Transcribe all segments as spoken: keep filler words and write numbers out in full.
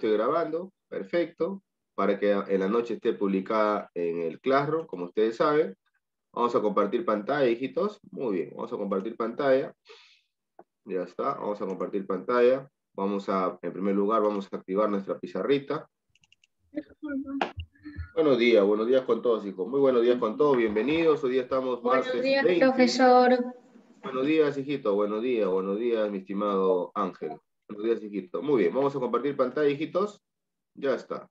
estoy grabando, perfecto, para que en la noche esté publicada en el Classroom, como ustedes saben. Vamos a compartir pantalla, hijitos. Muy bien, vamos a compartir pantalla. Ya está, vamos a compartir pantalla. Vamos a, en primer lugar, vamos a activar nuestra pizarrita. Buenos días, buenos días con todos, hijos. Muy buenos días con todos, bienvenidos. Hoy día estamos martes Buenos días, veinte. profesor. Buenos días, hijito. Buenos días, buenos días, mi estimado Ángel. Buenos días, hijito. Muy bien, vamos a compartir pantalla, hijitos. Ya está.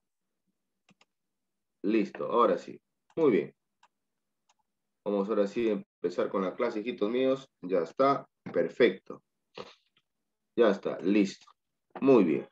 Listo, ahora sí. Muy bien. Vamos ahora sí a empezar con la clase, hijitos míos. Ya está. Perfecto. Ya está, listo. Muy bien.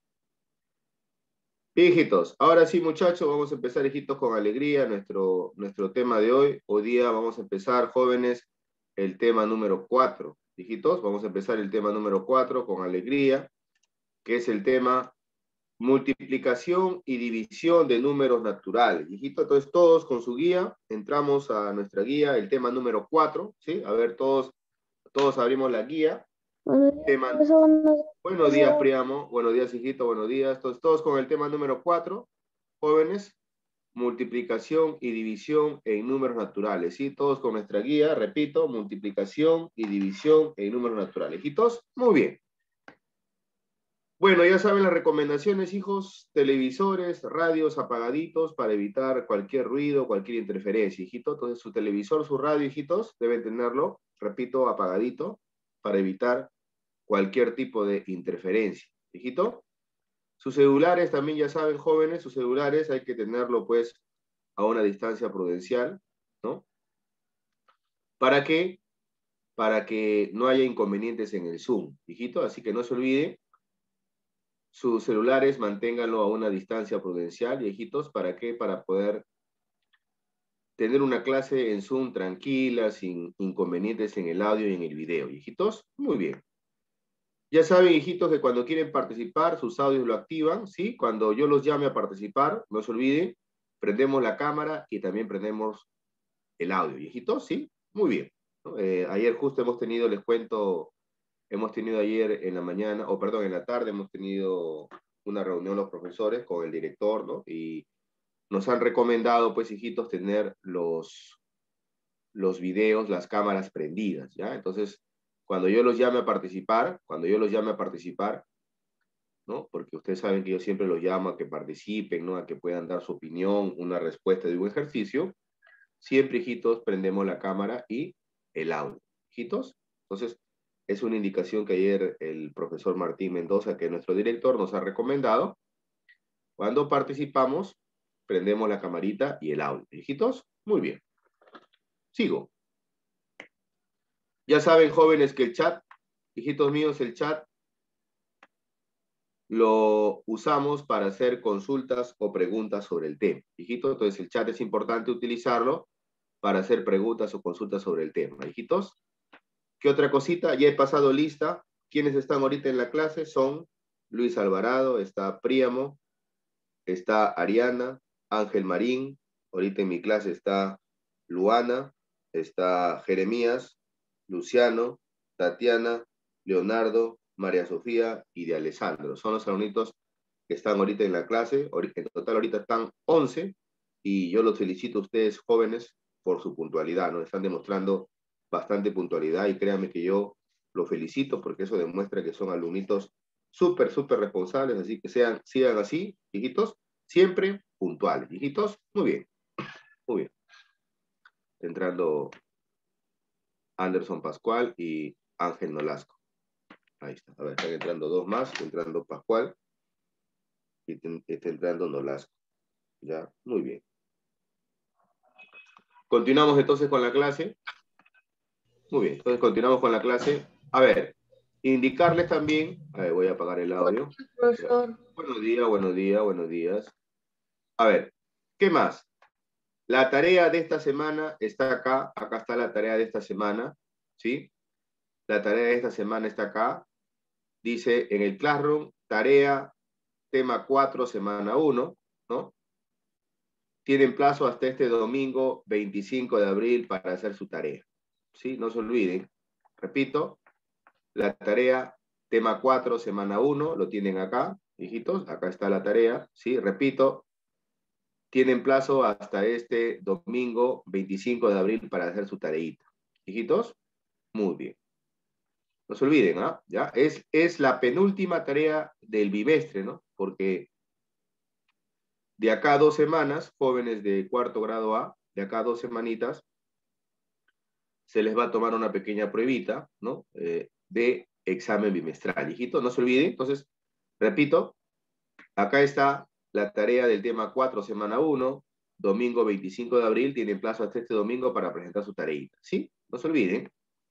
Bien, hijitos. Ahora sí, muchachos, vamos a empezar, hijitos, con alegría nuestro, nuestro tema de hoy. Hoy día vamos a empezar, jóvenes, el tema número cuatro. Hijitos, vamos a empezar el tema número cuatro con alegría, que es el tema multiplicación y división de números naturales. Hijitos, entonces todos con su guía, entramos a nuestra guía, el tema número cuatro, ¿sí? A ver, todos, todos abrimos la guía. Tema... Buenos días, Priamo. Buenos días, hijito. Buenos días. Todos, todos con el tema número cuatro, jóvenes, multiplicación y división en números naturales. ¿Sí? Todos con nuestra guía, repito, multiplicación y división en números naturales. ¿Hijitos? Muy bien. Bueno, ya saben las recomendaciones, hijos, televisores, radios apagaditos para evitar cualquier ruido, cualquier interferencia, hijito. Entonces, su televisor, su radio, hijitos, deben tenerlo, repito, apagadito, para evitar cualquier tipo de interferencia, hijito. Sus celulares también, ya saben, jóvenes, sus celulares hay que tenerlo, pues, a una distancia prudencial, ¿no? ¿Para qué? Para que no haya inconvenientes en el Zoom, hijito. Así que no se olviden, sus celulares manténganlo a una distancia prudencial, hijitos. ¿Para qué? Para poder tener una clase en Zoom tranquila, sin inconvenientes en el audio y en el video, hijitos. Muy bien. Ya saben, hijitos, que cuando quieren participar, sus audios lo activan, ¿sí? Cuando yo los llame a participar, no se olviden, prendemos la cámara y también prendemos el audio, hijitos, ¿sí? Muy bien. ¿No? Eh, ayer justo hemos tenido, les cuento, hemos tenido ayer en la mañana, o perdón, en la tarde, hemos tenido una reunión los profesores con el director, ¿no? Y nos han recomendado, pues, hijitos, tener los, los videos, las cámaras prendidas, ¿ya? Entonces, cuando yo los llame a participar, cuando yo los llame a participar, ¿no? Porque ustedes saben que yo siempre los llamo a que participen, ¿no? A que puedan dar su opinión, una respuesta de un ejercicio. Siempre, hijitos, prendemos la cámara y el audio. ¿Hijitos? Entonces, es una indicación que ayer el profesor Martín Mendoza, que es nuestro director, nos ha recomendado. Cuando participamos, prendemos la camarita y el audio. ¿Hijitos? Muy bien. Sigo. Ya saben, jóvenes, que el chat, hijitos míos, el chat lo usamos para hacer consultas o preguntas sobre el tema. Hijitos, entonces el chat es importante utilizarlo para hacer preguntas o consultas sobre el tema. Hijitos, ¿qué otra cosita? Ya he pasado lista. ¿Quiénes están ahorita en la clase? Son Luis Alvarado, está Príamo, está Ariana, Ángel Marín, ahorita en mi clase está Luana, está Jeremías, Luciano, Tatiana, Leonardo, María Sofía y de Alessandro. Son los alumnitos que están ahorita en la clase. En total ahorita están once y yo los felicito a ustedes, jóvenes, por su puntualidad, ¿no? Están demostrando bastante puntualidad y créanme que yo los felicito porque eso demuestra que son alumnitos súper, súper responsables, así que sean, sigan así, hijitos, siempre puntuales. Hijitos, muy bien, muy bien. Entrando Anderson Pascual y Ángel Nolasco. Ahí está. A ver, están entrando dos más. Está entrando Pascual y está entrando Nolasco. Ya, muy bien. Continuamos entonces con la clase. Muy bien, entonces continuamos con la clase. A ver, indicarles también. A ver, voy a apagar el audio. Profesor. Buenos días, buenos días, buenos días. A ver, ¿qué más? La tarea de esta semana está acá. Acá está la tarea de esta semana. ¿Sí? La tarea de esta semana está acá. Dice en el Classroom, tarea, tema cuatro, semana uno, ¿no? Tienen plazo hasta este domingo veinticinco de abril para hacer su tarea. ¿Sí? No se olviden. Repito, la tarea, tema cuatro, semana uno, lo tienen acá. Hijitos, acá está la tarea, ¿sí? Repito, tienen plazo hasta este domingo veinticinco de abril para hacer su tareita. Hijitos, muy bien. No se olviden, ¿ah? ¿eh? ¿Ya? Es, es la penúltima tarea del bimestre, ¿no? Porque de acá a dos semanas, jóvenes de cuarto grado A, de acá a dos semanitas, se les va a tomar una pequeña pruebita, ¿no? Eh, de examen bimestral. Hijitos, no se olviden. Entonces, repito, acá está la tarea del tema cuatro, semana uno, domingo veinticinco de abril, tienen plazo hasta este domingo para presentar su tareita, ¿sí? No se olviden.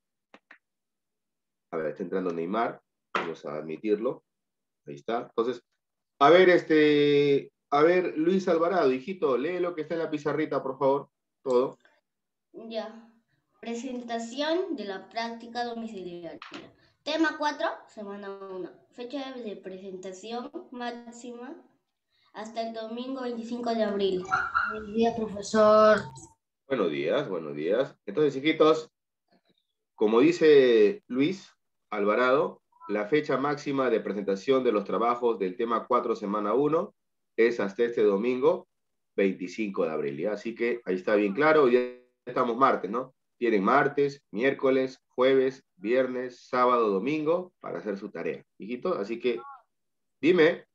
A ver, está entrando Neymar, vamos a admitirlo. Ahí está. Entonces, a ver, este, a ver, Luis Alvarado, hijito, lee lo que está en la pizarrita, por favor, todo. Ya. Presentación de la práctica domiciliaria. Tema cuatro, semana uno. Fecha de presentación máxima hasta el domingo veinticinco de abril. Buen día, profesor. Buenos días, buenos días. Entonces, hijitos, como dice Luis Alvarado, la fecha máxima de presentación de los trabajos del tema cuatro, semana uno, es hasta este domingo veinticinco de abril, ¿ya? Así que ahí está bien claro, ya estamos martes, ¿no? Tienen martes, miércoles, jueves, viernes, sábado, domingo para hacer su tarea, hijitos. Así que, dime.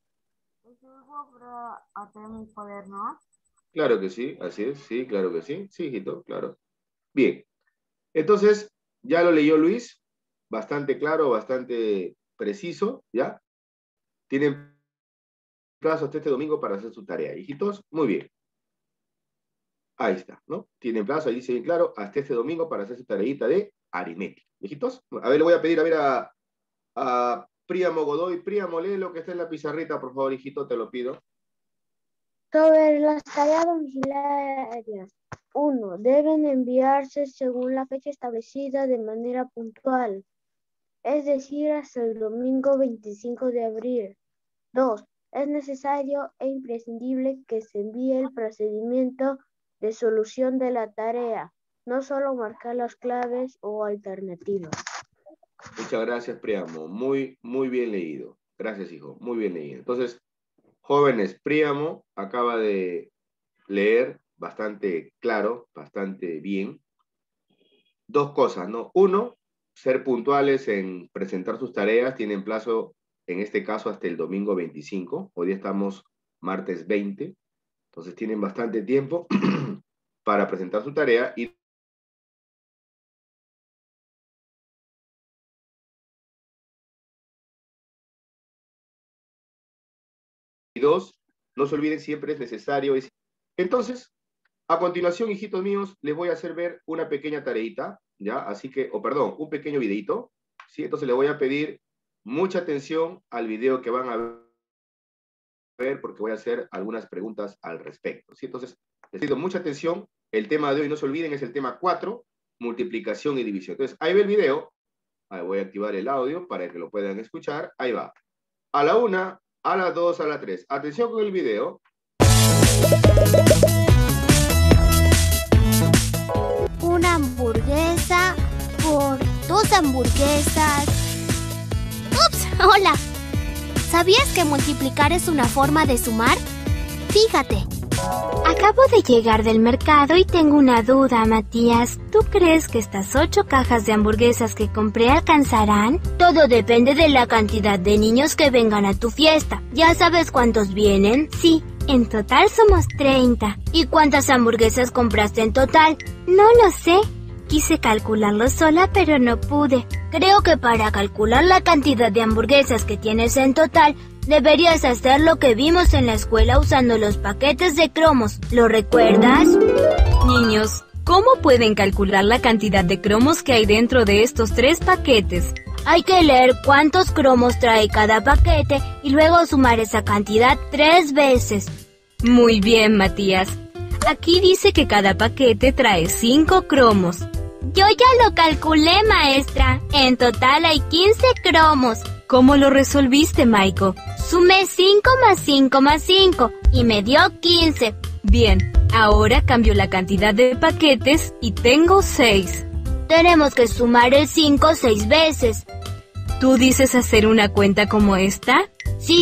¿A tener mi cuaderno? Claro que sí, así es, sí, claro que sí, sí, hijito, claro. Bien, entonces, ya lo leyó Luis, bastante claro, bastante preciso, ¿ya? Tienen plazo hasta este domingo para hacer su tarea, hijitos, muy bien. Ahí está, ¿no? Tienen plazo, ahí dice bien claro, hasta este domingo para hacer su tareita de aritmética. Hijitos, a ver, le voy a pedir a ver a, a Príamo Godoy. Príamo, lee lo que está en la pizarrita, por favor, hijito, te lo pido. Sobre las tareas domiciliarias. uno. Deben enviarse según la fecha establecida de manera puntual, es decir, hasta el domingo veinticinco de abril. dos. Es necesario e imprescindible que se envíe el procedimiento de solución de la tarea, no solo marcar las claves o alternativas. Muchas gracias, Príamo. Muy, muy bien leído. Gracias, hijo. Muy bien leído. Entonces, jóvenes, Príamo acaba de leer bastante claro, bastante bien. Dos cosas, ¿no? Uno, ser puntuales en presentar sus tareas. Tienen plazo, en este caso, hasta el domingo veinticinco. Hoy estamos martes veinte. Entonces, tienen bastante tiempo para presentar su tarea. Y Y dos, no se olviden, siempre es necesario. Entonces, a continuación, hijitos míos, les voy a hacer ver una pequeña tareita, ¿ya? Así que, o oh, perdón, un pequeño videito, ¿sí? Entonces les voy a pedir mucha atención al video que van a ver, porque voy a hacer algunas preguntas al respecto, ¿sí? Entonces, les pido mucha atención. El tema de hoy, no se olviden, es el tema cuatro, multiplicación y división. Entonces, ahí ve el video. Ahí voy a activar el audio para que lo puedan escuchar. Ahí va. A la una, a las dos, a la tres. Atención con el video. Una hamburguesa por dos hamburguesas. ¡Ups! ¡Hola! ¿Sabías que multiplicar es una forma de sumar? Fíjate. Acabo de llegar del mercado y tengo una duda, Matías. ¿Tú crees que estas ocho cajas de hamburguesas que compré alcanzarán? Todo depende de la cantidad de niños que vengan a tu fiesta. ¿Ya sabes cuántos vienen? Sí, en total somos treinta. ¿Y cuántas hamburguesas compraste en total? No lo sé. Quise calcularlo sola, pero no pude. Creo que para calcular la cantidad de hamburguesas que tienes en total, deberías hacer lo que vimos en la escuela usando los paquetes de cromos. ¿Lo recuerdas? Niños, ¿cómo pueden calcular la cantidad de cromos que hay dentro de estos tres paquetes? Hay que leer cuántos cromos trae cada paquete y luego sumar esa cantidad tres veces. Muy bien, Matías. Aquí dice que cada paquete trae cinco cromos. Yo ya lo calculé, maestra. En total hay quince cromos. ¿Cómo lo resolviste, Maiko? Sumé cinco más cinco más cinco y me dio quince. Bien, ahora cambio la cantidad de paquetes y tengo seis. Tenemos que sumar el cinco seis veces. ¿Tú dices hacer una cuenta como esta? Sí,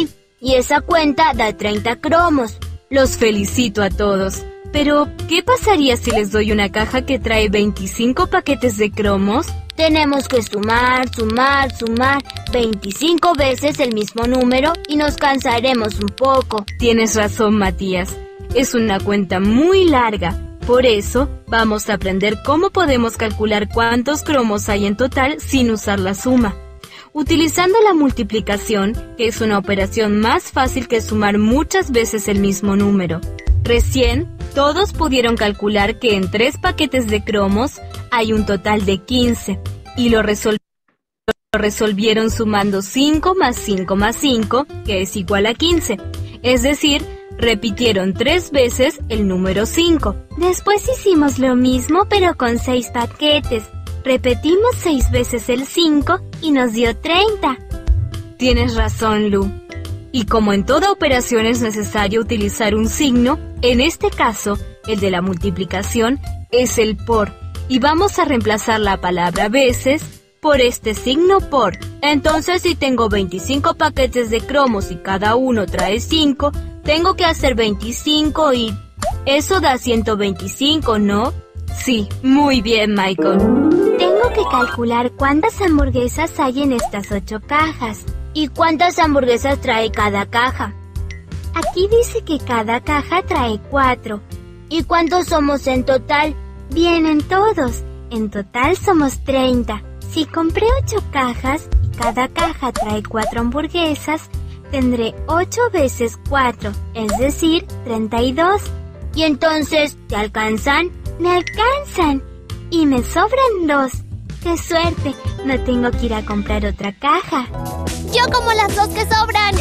y esa cuenta da treinta cromos. Los felicito a todos. Pero, ¿qué pasaría si les doy una caja que trae veinticinco paquetes de cromos? Tenemos que sumar, sumar, sumar veinticinco veces el mismo número y nos cansaremos un poco. Tienes razón, Matías. Es una cuenta muy larga. Por eso, vamos a aprender cómo podemos calcular cuántos cromos hay en total sin usar la suma. Utilizando la multiplicación, que es una operación más fácil que sumar muchas veces el mismo número. Recién, todos pudieron calcular que en tres paquetes de cromos hay un total de quince, y lo, resol- lo resolvieron sumando cinco más cinco más cinco, que es igual a quince. Es decir, repitieron tres veces el número cinco. Después hicimos lo mismo pero con seis paquetes. Repetimos seis veces el cinco y nos dio treinta. Tienes razón, Lu. Y como en toda operación es necesario utilizar un signo, en este caso, el de la multiplicación, es el por. Y vamos a reemplazar la palabra veces por este signo por. Entonces, si tengo veinticinco paquetes de cromos y cada uno trae cinco, tengo que hacer veinticinco y... eso da ciento veinticinco, ¿no? Sí, muy bien, Michael. Tengo que calcular cuántas hamburguesas hay en estas ocho cajas. ¿Y cuántas hamburguesas trae cada caja? Aquí dice que cada caja trae cuatro. ¿Y cuántos somos en total? Vienen todos. En total somos treinta. Si compré ocho cajas y cada caja trae cuatro hamburguesas, tendré ocho veces cuatro, es decir, treinta y dos. ¿Y entonces te alcanzan? Me alcanzan. Y me sobran dos. ¡Qué suerte! No tengo que ir a comprar otra caja. Yo como las dos que sobran.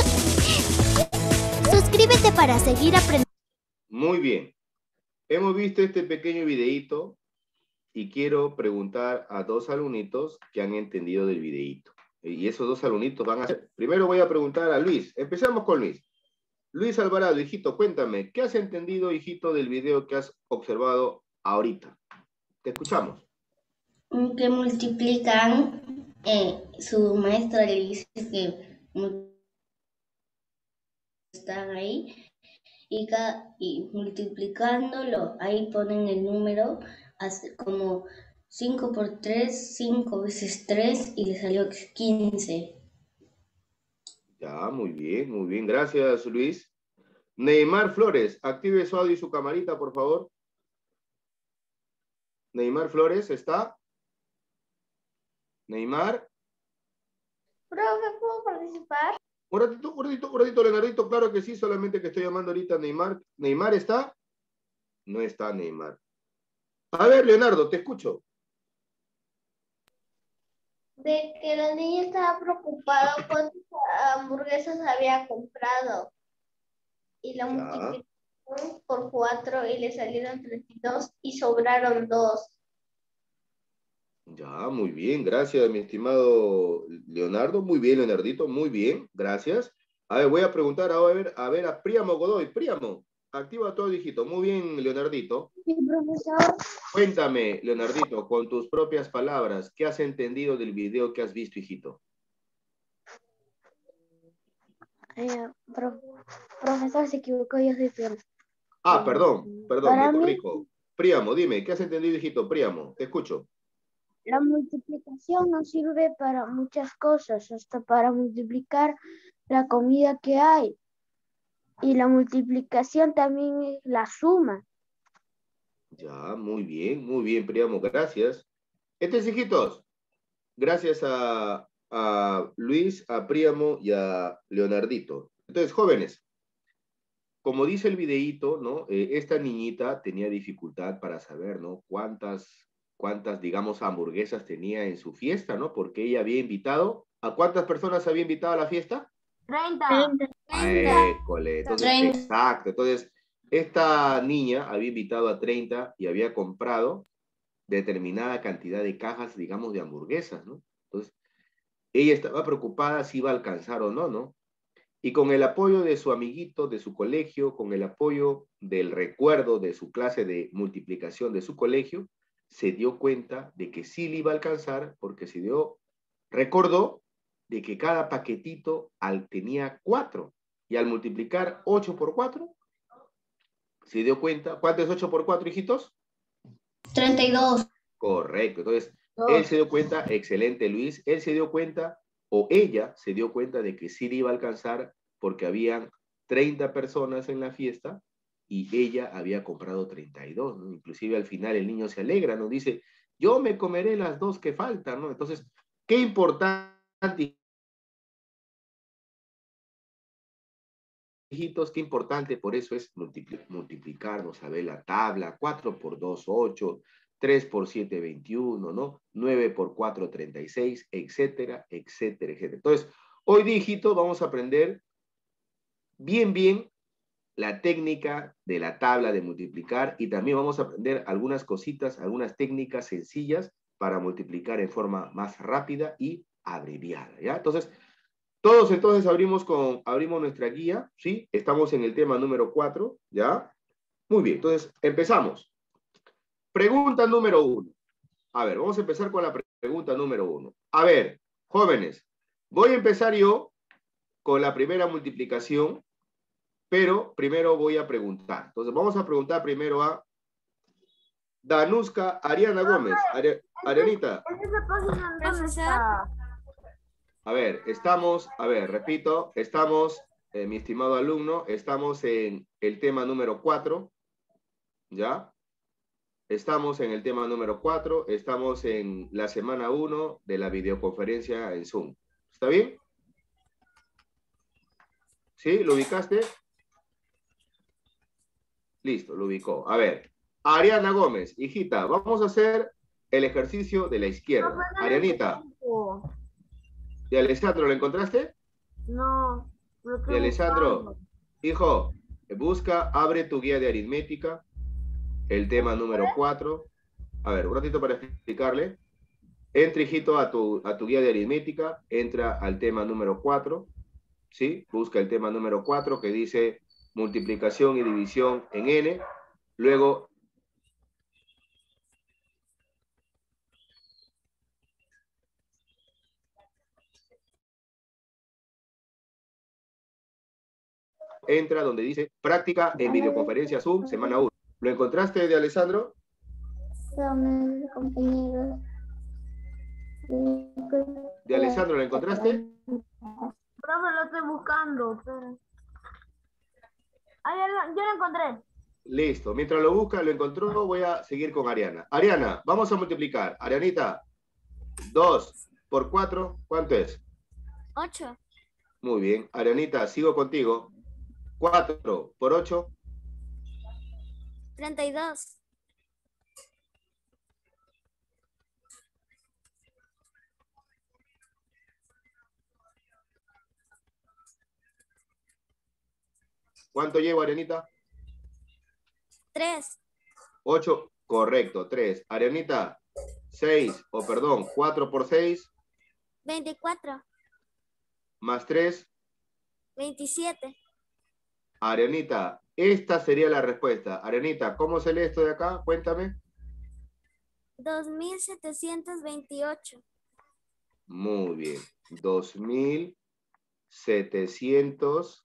Suscríbete para seguir aprendiendo. Muy bien. Hemos visto este pequeño videíto y quiero preguntar a dos alumnitos que han entendido del videíto. Y esos dos alumnitos van a hacer... Primero voy a preguntar a Luis. Empecemos con Luis. Luis Alvarado, hijito, cuéntame, ¿qué has entendido, hijito, del video que has observado ahorita? Te escuchamos. Que multiplican, eh, su maestra le dice que están ahí y, ca y multiplicándolo, ahí ponen el número hace como cinco por tres, cinco veces tres y le salió quince. Ya, muy bien, muy bien. Gracias, Luis. Neymar Flores, active su audio y su camarita, por favor. Neymar Flores, ¿está? Neymar. Profe, ¿puedo participar? Un ratito, un ratito, un ratito, Leonardito, claro que sí, solamente que estoy llamando ahorita a Neymar. ¿Neymar está? No está Neymar. A ver, Leonardo, te escucho. De que la niña estaba preocupada cuántas hamburguesas había comprado. Y la multiplicó por cuatro y le salieron treinta y dos y sobraron dos. Ya, muy bien, gracias, mi estimado Leonardo. Muy bien, Leonardito, muy bien, gracias. A ver, voy a preguntar a ver, a ver a Príamo Godoy. Príamo, activa todo, hijito. Muy bien, Leonardito. Sí, profesor. Cuéntame, Leonardito, con tus propias palabras, ¿qué has entendido del video que has visto, hijito? Eh, pro, profesor, se equivocó, yo soy Príamo. Ah, perdón, perdón, Para me mí, corrijo. Príamo, dime, ¿qué has entendido, hijito? Príamo, te escucho. la multiplicación nos sirve para muchas cosas, hasta para multiplicar la comida que hay. Y la multiplicación también es la suma. Ya, muy bien, muy bien, Príamo, gracias. Entonces, hijitos, gracias a, a Luis, a Príamo y a Leonardito. Entonces, jóvenes, como dice el videíto, ¿no? Eh, esta niñita tenía dificultad para saber, ¿no? Cuántas, cuántas, digamos, hamburguesas tenía en su fiesta, ¿no? Porque ella había invitado, ¿a cuántas personas había invitado a la fiesta? treinta. École, entonces, treinta. exacto. Entonces, esta niña había invitado a treinta y había comprado determinada cantidad de cajas, digamos, de hamburguesas, ¿no? Entonces, ella estaba preocupada si iba a alcanzar o no, ¿no? Y con el apoyo de su amiguito de su colegio, con el apoyo del recuerdo de su clase de multiplicación de su colegio, se dio cuenta de que sí le iba a alcanzar porque se dio, recordó de que cada paquetito al, tenía cuatro. Y al multiplicar ocho por cuatro, se dio cuenta. ¿Cuánto es ocho por cuatro, hijitos? treinta y dos. Correcto. Entonces, él se dio cuenta, excelente Luis, él se dio cuenta, o ella se dio cuenta de que sí le iba a alcanzar porque habían treinta personas en la fiesta y ella había comprado treinta y dos, ¿no? Inclusive al final el niño se alegra, ¿no? Dice, yo me comeré las dos que faltan, ¿no? Entonces, qué importante, hijitos, qué importante, por eso es multipli- multiplicarnos, a ver la tabla, cuatro por dos, ocho, tres por siete, veintiuno, ¿no? nueve por cuatro, treinta y seis, etcétera, etcétera, etcétera. Entonces, hoy, hijitos, vamos a aprender bien, bien la técnica de la tabla de multiplicar y también vamos a aprender algunas cositas, algunas técnicas sencillas para multiplicar en forma más rápida y abreviada, ¿ya? Entonces, todos entonces abrimos, con, abrimos nuestra guía, ¿sí? Estamos en el tema número cuatro, ¿ya? Muy bien, entonces empezamos. Pregunta número uno. A ver, vamos a empezar con la pregunta número uno. A ver, jóvenes, voy a empezar yo con la primera multiplicación, pero primero voy a preguntar. Entonces, vamos a preguntar primero a Danuska Ariana Gómez. Are, Arianita. A ver, estamos, a ver, repito, estamos, eh, mi estimado alumno, estamos en el tema número cuatro, ¿ya? Estamos en el tema número cuatro, estamos en la semana uno de la videoconferencia en Zoom. ¿Está bien? ¿Sí? ¿Lo ubicaste? Listo, lo ubicó. A ver, Ariana Gómez, hijita, vamos a hacer el ejercicio de la izquierda. Arianita. ¿Y Alessandro, lo encontraste? No. Y Alessandro, hijo, busca, abre tu guía de aritmética, el tema número cuatro. A ver, un ratito para explicarle. Entra, hijito, a tu, a tu guía de aritmética, entra al tema número cuatro, ¿sí? Busca el tema número cuatro que dice multiplicación y división en N. Luego, entra donde dice práctica en videoconferencia Zoom, semana uno. ¿Lo encontraste, de Alessandro? Compañeros. ¿De Alessandro lo encontraste? Profe, lo estoy buscando. Pero... Ah, ya lo, yo lo encontré. Listo. Mientras lo busca, lo encontró, voy a seguir con Ariana. Ariana, vamos a multiplicar. Arianita, dos por cuatro, ¿cuánto es? ocho. Muy bien. Arianita, sigo contigo. cuatro por ocho. treinta y dos. ¿Cuánto llevo, Arianita? tres. ocho, correcto, tres. Arianita, seis, o perdón, cuatro por seis. veinticuatro. Más tres. veintisiete. Arianita, esta sería la respuesta. Arianita, ¿cómo se lee esto de acá? Cuéntame. dos mil setecientos veintiocho. Muy bien. dos mil setecientos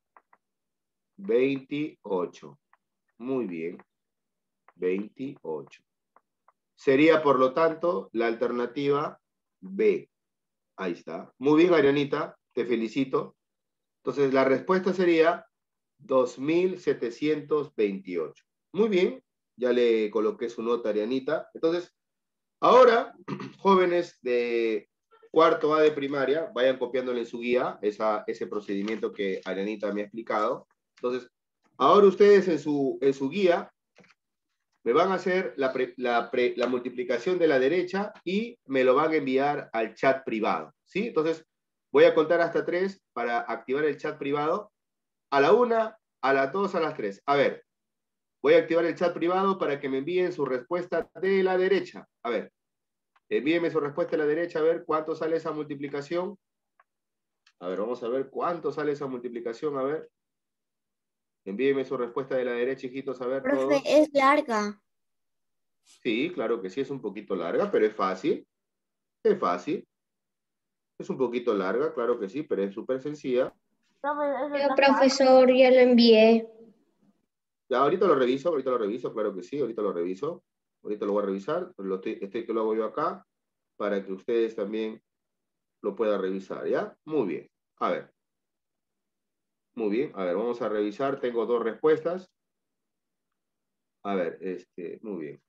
veintiocho. Muy bien. veintiocho. Sería, por lo tanto, la alternativa B. Ahí está. Muy bien, Arianita. Te felicito. Entonces, la respuesta sería dos mil setecientos veintiocho. Muy bien. Ya le coloqué su nota a Arianita. Entonces, ahora, jóvenes de cuarto A de primaria, vayan copiándole en su guía esa, ese procedimiento que Arianita me ha explicado. Entonces, ahora ustedes en su, en su guía me van a hacer la, pre, la, pre, la multiplicación de la derecha y me lo van a enviar al chat privado, ¿sí? Entonces, voy a contar hasta tres para activar el chat privado. A la una, a las dos, a las tres. A ver, voy a activar el chat privado para que me envíen su respuesta de la derecha. A ver, envíenme su respuesta de la derecha, a ver cuánto sale esa multiplicación. A ver, vamos a ver cuánto sale esa multiplicación, a ver. Envíenme su respuesta de la derecha, hijitos, a ver. Profe, todos. es larga. Sí, claro que sí, es un poquito larga, pero es fácil. Es fácil. Es un poquito larga, claro que sí, pero es súper sencilla. Profe, eso Yo, está profesor, ya lo envié. Ya, ahorita lo reviso, ahorita lo reviso, claro que sí, ahorita lo reviso. Ahorita lo voy a revisar, lo estoy, este que lo hago yo acá, para que ustedes también lo puedan revisar, ¿ya? Muy bien. A ver. Muy bien, a ver, vamos a revisar. Tengo dos respuestas. A ver, este, muy bien.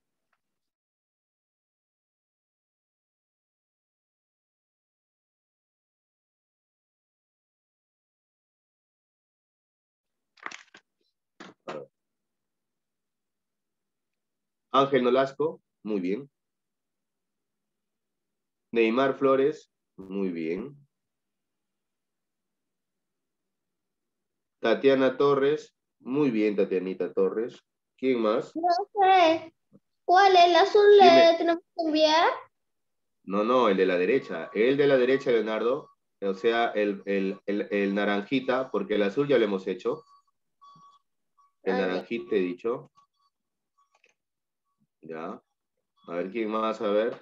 A ver. Ángel Nolasco, muy bien. Neymar Flores, muy bien. Tatiana Torres, muy bien, Tatianita Torres. ¿Quién más? No sé. ¿Cuál? ¿El azul Dime. le tenemos que enviar? No, no, el de la derecha. El de la derecha, Leonardo. O sea, el, el, el, el naranjita, porque el azul ya lo hemos hecho. El Ah, ya. naranjita he dicho. Ya. A ver, ¿quién más? A ver.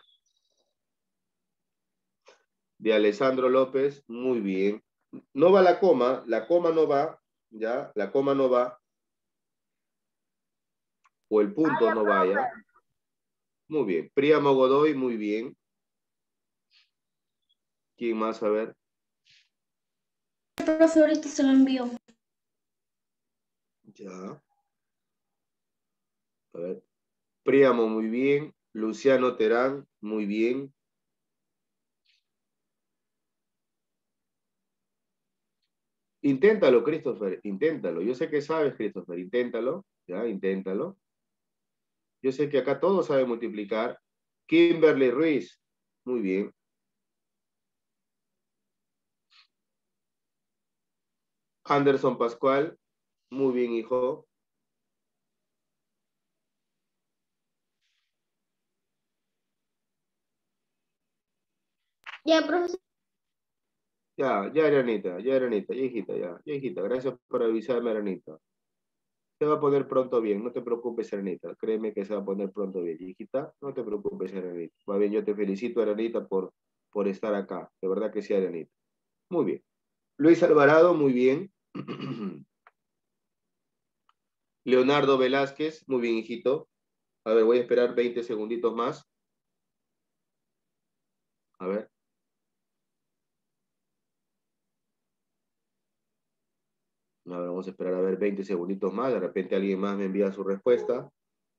De Alessandro López, muy bien. No va la coma, la coma no va, ¿ya? La coma no va. O el punto no vaya. Muy bien. Príamo Godoy, muy bien. ¿Quién más? A ver. El profe ahorita se lo envió. Ya. A ver. Príamo, muy bien. Luciano Terán, muy bien. Inténtalo, Christopher, inténtalo. Yo sé que sabes, Christopher, inténtalo. Ya, inténtalo. Yo sé que acá todos saben multiplicar. Kimberly Ruiz, muy bien. Anderson Pascual, muy bien, hijo. Ya, profesor. Ya, ya, Aranita, ya, Aranita, ya, hijita, ya, ya, hijita. Gracias por avisarme, Aranita. Se va a poner pronto bien, no te preocupes, Aranita. Créeme que se va a poner pronto bien, hijita. No te preocupes, Aranita. Va bien, yo te felicito, Aranita, por, por estar acá. De verdad que sí, Aranita. Muy bien. Luis Alvarado, muy bien. Leonardo Velázquez, muy bien, hijito. A ver, voy a esperar veinte segunditos más. A ver. A ver, vamos a esperar a ver veinte segunditos más. De repente alguien más me envía su respuesta.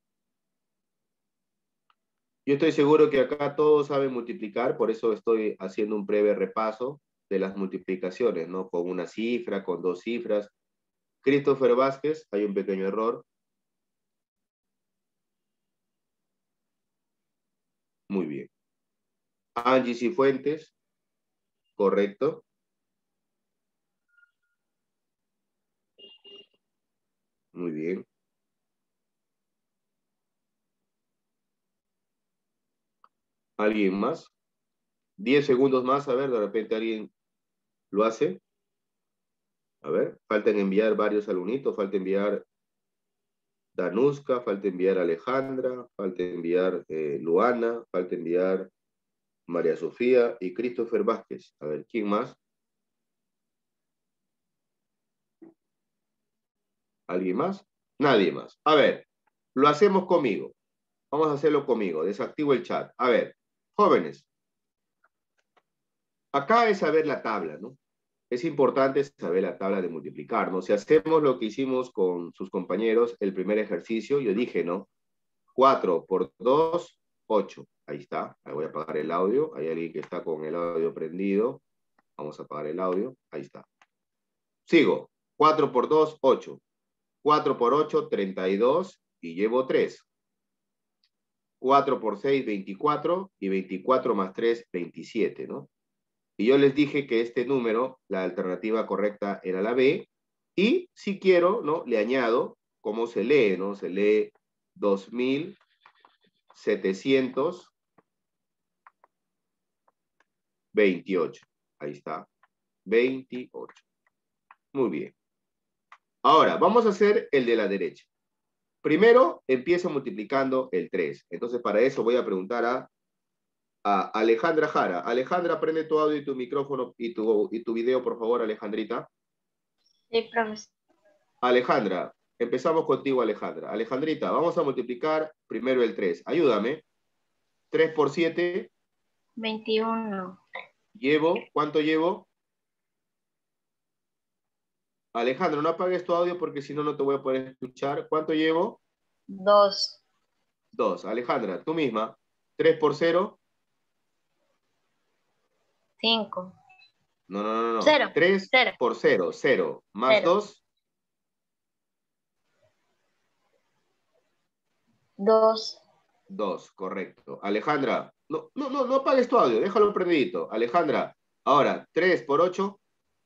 Yo estoy seguro que acá todos saben multiplicar, por eso estoy haciendo un breve repaso de las multiplicaciones, ¿no? Con una cifra, con dos cifras. Christopher Vázquez, hay un pequeño error. Muy bien. Angie Cifuentes, correcto. Muy bien. ¿Alguien más? Diez segundos más, a ver, de repente alguien lo hace. A ver, faltan enviar varios alumnitos, falta enviar Danuska, falta enviar Alejandra, falta enviar eh, Luana, falta enviar María Sofía y Christopher Vázquez. A ver, ¿quién más? ¿Alguien más? Nadie más. A ver, lo hacemos conmigo. Vamos a hacerlo conmigo. Desactivo el chat. A ver, jóvenes. Acá es saber la tabla, ¿no? Es importante saber la tabla de multiplicar, ¿no? Si hacemos lo que hicimos con sus compañeros, el primer ejercicio, yo dije, ¿no? cuatro por dos, ocho. Ahí está. Ahí voy a apagar el audio. Hay alguien que está con el audio prendido. Vamos a apagar el audio. Ahí está. Sigo. cuatro por dos, ocho. cuatro por ocho, treinta y dos. Y llevo tres. cuatro por seis, veinticuatro. Y veinticuatro más tres, veintisiete, ¿no? Y yo les dije que este número, la alternativa correcta era la B. Y si quiero, ¿no? Le añado cómo se lee, ¿no? Se lee dos mil setecientos veintiocho. Ahí está. veintiocho. Muy bien. Ahora, vamos a hacer el de la derecha. Primero, empiezo multiplicando el tres. Entonces, para eso voy a preguntar a, a Alejandra Jara. Alejandra, prende tu audio y tu micrófono y tu, y tu video, por favor, Alejandrita. Sí, profesor. Alejandra, empezamos contigo, Alejandra. Alejandrita, vamos a multiplicar primero el tres. Ayúdame. tres por siete. veintiuno. Llevo, ¿cuánto llevo? Alejandra, no apagues tu audio porque si no, no te voy a poder escuchar. ¿Cuánto llevo? dos. dos. Alejandra, tú misma. tres por cero. cinco. No, no, no, no. Cero. tres Cero. por cero. cero. Más Cero. dos. dos. dos, correcto. Alejandra, no, no, no, no apagues tu audio, déjalo prendidito. Alejandra, ahora, tres por ocho.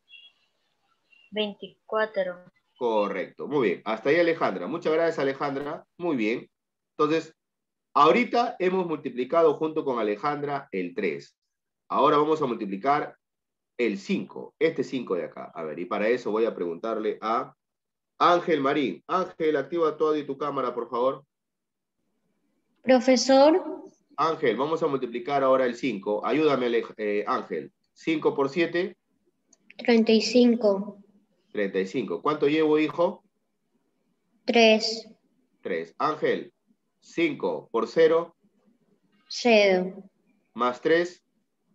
veinticuatro. Correcto, muy bien. Hasta ahí, Alejandra. Muchas gracias, Alejandra. Muy bien. Entonces, ahorita hemos multiplicado junto con Alejandra el tres. Ahora vamos a multiplicar el cinco, este cinco de acá. A ver, y para eso voy a preguntarle a Ángel Marín. Ángel, activa tu audio y tu cámara, por favor. Profesor, Ángel, vamos a multiplicar ahora el cinco. Ayúdame, eh, Ángel. cinco por siete. treinta y cinco. treinta y cinco. ¿Cuánto llevo, hijo? tres. tres. Ángel, cinco por cero. cero. Más tres.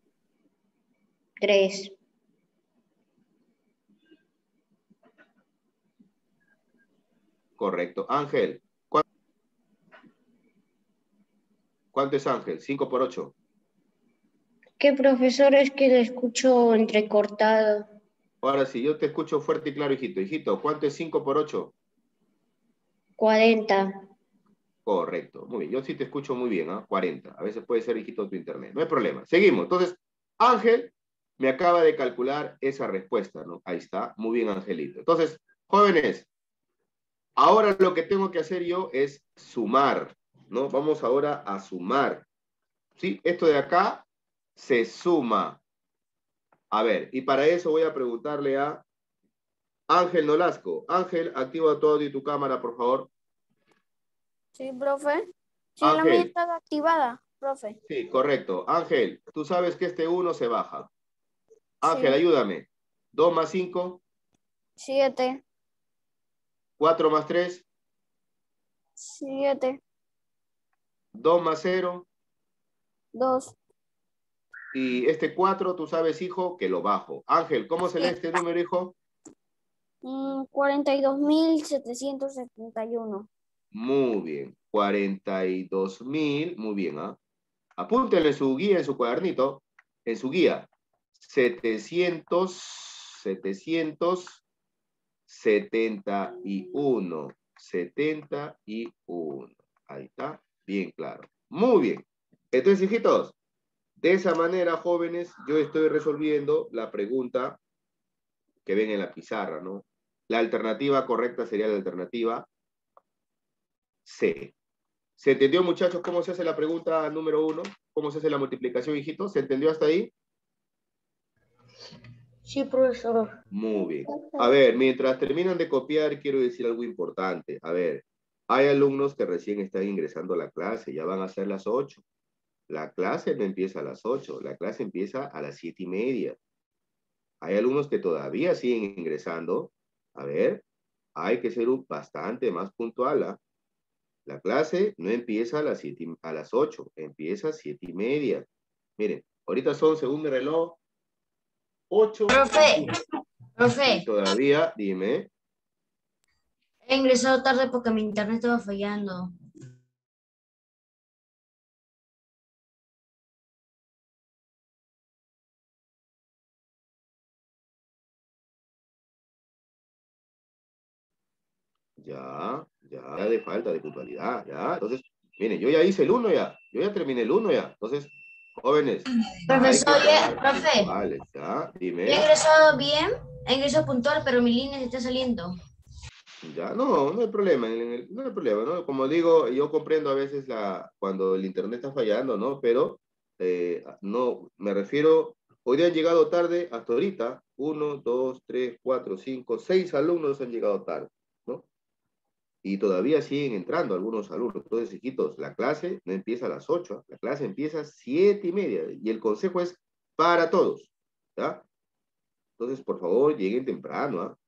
tres. Correcto. Ángel, ¿cuánto, ¿cuánto es Ángel? cinco por ocho. ¿Qué profesor es que lo escucho entrecortado? Ahora sí, yo te escucho fuerte y claro, hijito. Hijito, ¿cuánto es cinco por ocho? cuarenta. Correcto. Muy bien. Yo sí te escucho muy bien, ¿ah? cuarenta. A veces puede ser, hijito, tu internet. No hay problema. Seguimos. Entonces, Ángel me acaba de calcular esa respuesta, ¿no? Ahí está. Muy bien, Angelito. Entonces, jóvenes, ahora lo que tengo que hacer yo es sumar, ¿no? Vamos ahora a sumar. ¿Sí? Esto de acá se suma. A ver, y para eso voy a preguntarle a Ángel Nolasco. Ángel, activa tu audio y tu cámara, por favor. Sí, profe. Sí, Ángel. la mía está activada, profe. Sí, correcto. Ángel, tú sabes que este uno se baja. Ángel, Sí. ayúdame. dos más cinco. siete. cuatro más tres. siete. dos más cero. dos. Y este cuatro, tú sabes, hijo, que lo bajo. Ángel, ¿cómo se lee este número, hijo? Mm, cuarenta y dos mil setecientos setenta y uno. Muy bien. cuarenta y dos mil. Muy bien, ¿ah? Apúntenlo en su guía, en su cuadernito. En su guía. setecientos, setecientos setenta y uno. setenta y uno. Ahí está. Bien claro. Muy bien. Entonces, hijitos, de esa manera, jóvenes, yo estoy resolviendo la pregunta que ven en la pizarra, ¿no? La alternativa correcta sería la alternativa C. ¿Se entendió, muchachos, cómo se hace la pregunta número uno? ¿Cómo se hace la multiplicación, hijitos? ¿Se entendió hasta ahí? Sí, profesor. Muy bien. A ver, mientras terminan de copiar, quiero decir algo importante. A ver, hay alumnos que recién están ingresando a la clase, ya van a ser las ocho. La clase no empieza a las ocho, la clase empieza a las siete y media. Hay alumnos que todavía siguen ingresando. A ver, hay que ser bastante más puntual. ¿eh? La clase no empieza a las, siete, a las ocho, empieza a siete y media. Miren, ahorita son, según mi reloj, ocho. Profe, profe, Y todavía, dime. he ingresado tarde porque mi internet estaba fallando. Ya, ya de falta de puntualidad, ya. Entonces, miren, yo ya hice el uno ya. Yo ya terminé el uno ya. Entonces, jóvenes. Profesor, hay que oye, ser profe. puntuales, ¿ya? Dime. He ingresado bien, he ingresado puntual, pero mi línea se está saliendo. Ya, no, no hay problema, en el- no hay problema, ¿no? Como digo, yo comprendo a veces la, cuando el internet está fallando, ¿no? Pero, eh, no, me refiero, hoy día han llegado tarde, hasta ahorita, uno, dos, tres, cuatro, cinco, seis alumnos han llegado tarde, ¿no? Y todavía siguen entrando algunos alumnos. Entonces, hijitos, la clase no empieza a las ocho, la clase empieza a siete y media, y el consejo es para todos, ¿ya? Entonces, por favor, lleguen temprano, ¿ah?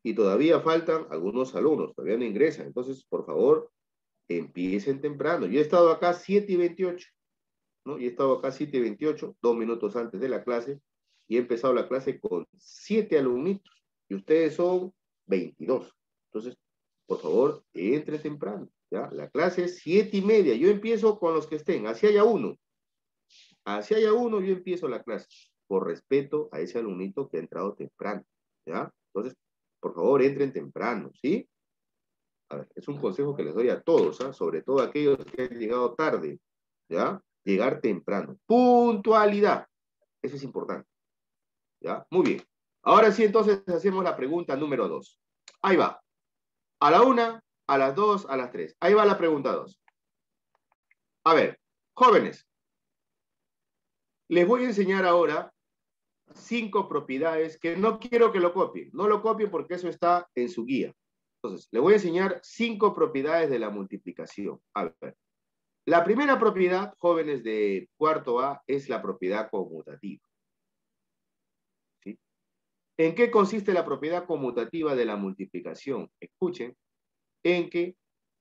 Y todavía faltan algunos alumnos, todavía no ingresan. Entonces, por favor, empiecen temprano. Yo he estado acá siete y veintiocho, ¿no? Yo he estado acá siete y veintiocho, dos minutos antes de la clase, y he empezado la clase con siete alumnitos, y ustedes son veintidós. Entonces, por favor, entre temprano, ¿ya? La clase es siete y media. Yo empiezo con los que estén, así haya uno. Así haya uno, yo empiezo la clase, por respeto a ese alumnito que ha entrado temprano, ¿ya? Entonces, por favor, entren temprano, ¿sí? A ver, es un consejo que les doy a todos, ¿ah? Sobre todo a aquellos que han llegado tarde, ¿ya? Llegar temprano. Puntualidad. Eso es importante, ¿ya? Muy bien. Ahora sí, entonces, hacemos la pregunta número dos. Ahí va. A la una, a las dos, a las tres. Ahí va la pregunta dos. A ver, jóvenes. Les voy a enseñar ahora cinco propiedades que no quiero que lo copien. No lo copien porque eso está en su guía. Entonces, les voy a enseñar cinco propiedades de la multiplicación. A ver. La primera propiedad, jóvenes de cuarto A, es la propiedad conmutativa. ¿Sí? ¿En qué consiste la propiedad conmutativa de la multiplicación? Escuchen, en que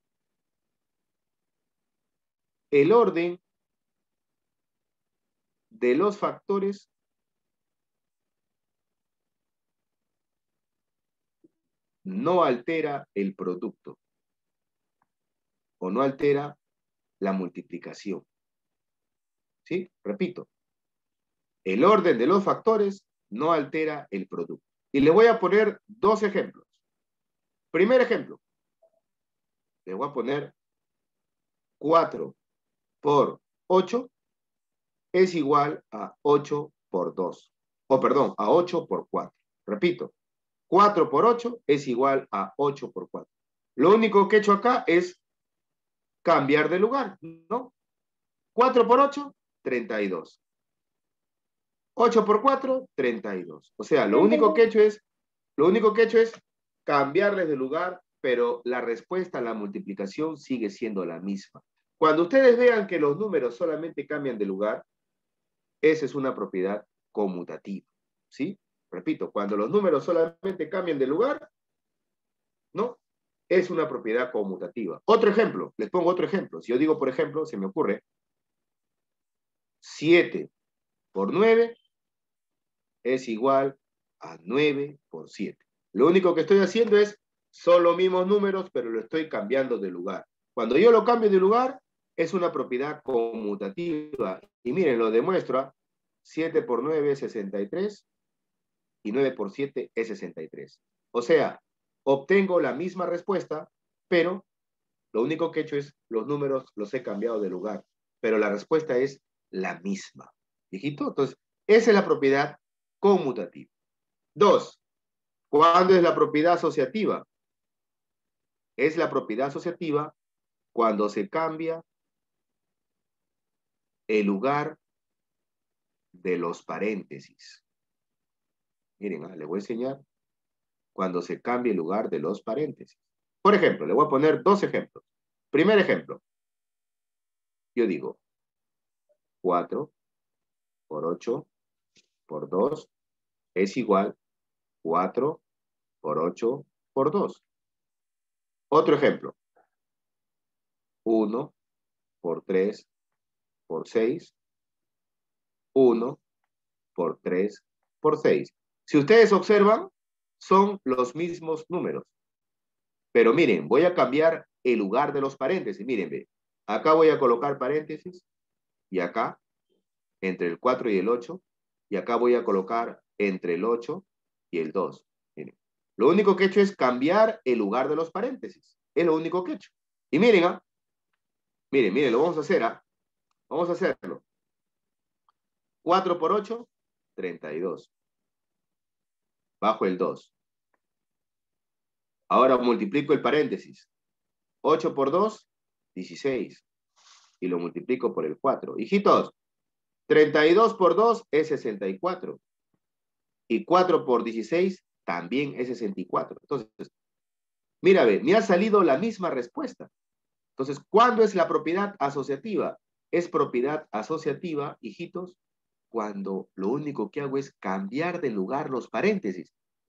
el orden de los factores no altera el producto o no altera la multiplicación. ¿Sí? Repito, el orden de los factores no altera el producto. Y le voy a poner dos ejemplos. Primer ejemplo, le voy a poner cuatro por ocho es igual a ocho por dos. O perdón, a ocho por cuatro. Repito, cuatro por ocho es igual a ocho por cuatro. Lo único que he hecho acá es cambiar de lugar, ¿no? cuatro por ocho, treinta y dos. ocho por cuatro, treinta y dos. O sea, lo único que he hecho es, lo único que he hecho es cambiarles de lugar, pero la respuesta a la multiplicación sigue siendo la misma. Cuando ustedes vean que los números solamente cambian de lugar, esa es una propiedad conmutativa, ¿sí? Repito, cuando los números solamente cambian de lugar, ¿no? Es una propiedad conmutativa. Otro ejemplo, les pongo otro ejemplo. Si yo digo, por ejemplo, se me ocurre, siete por nueve es igual a nueve por siete. Lo único que estoy haciendo es, son los mismos números, pero lo estoy cambiando de lugar. Cuando yo lo cambio de lugar, es una propiedad conmutativa. Y miren, lo demuestro. siete por nueve es sesenta y tres y nueve por siete es sesenta y tres. O sea, obtengo la misma respuesta, pero lo único que he hecho es los números los he cambiado de lugar. Pero la respuesta es la misma. ¿Hijito? Entonces, esa es la propiedad conmutativa. Dos, ¿cuándo es la propiedad asociativa? Es la propiedad asociativa cuando se cambia el lugar de los paréntesis. Miren, ah, les voy a enseñar cuando se cambia el lugar de los paréntesis. Por ejemplo, le voy a poner dos ejemplos. Primer ejemplo. Yo digo cuatro por ocho por dos es igual cuatro por ocho por dos. Otro ejemplo. uno por tres por seis. uno por tres por seis. Si ustedes observan, son los mismos números. Pero miren, voy a cambiar el lugar de los paréntesis. Miren, ve. Acá voy a colocar paréntesis y acá, entre el cuatro y el ocho, y acá voy a colocar entre el ocho y el dos. Miren. Lo único que he hecho es cambiar el lugar de los paréntesis. Es lo único que he hecho. Y miren, ¿ah? Miren, miren, lo vamos a hacer, ¿ah? Vamos a hacerlo. cuatro por ocho, treinta y dos. Bajo el dos. Ahora multiplico el paréntesis. ocho por dos, dieciséis. Y lo multiplico por el cuatro. Hijitos, treinta y dos por dos es sesenta y cuatro. Y cuatro por dieciséis también es sesenta y cuatro. Entonces, mira, ve, me ha salido la misma respuesta. Entonces, ¿cuándo es la propiedad asociativa? Es propiedad asociativa, hijitos, cuando lo único que hago es cambiar de lugar los paréntesis.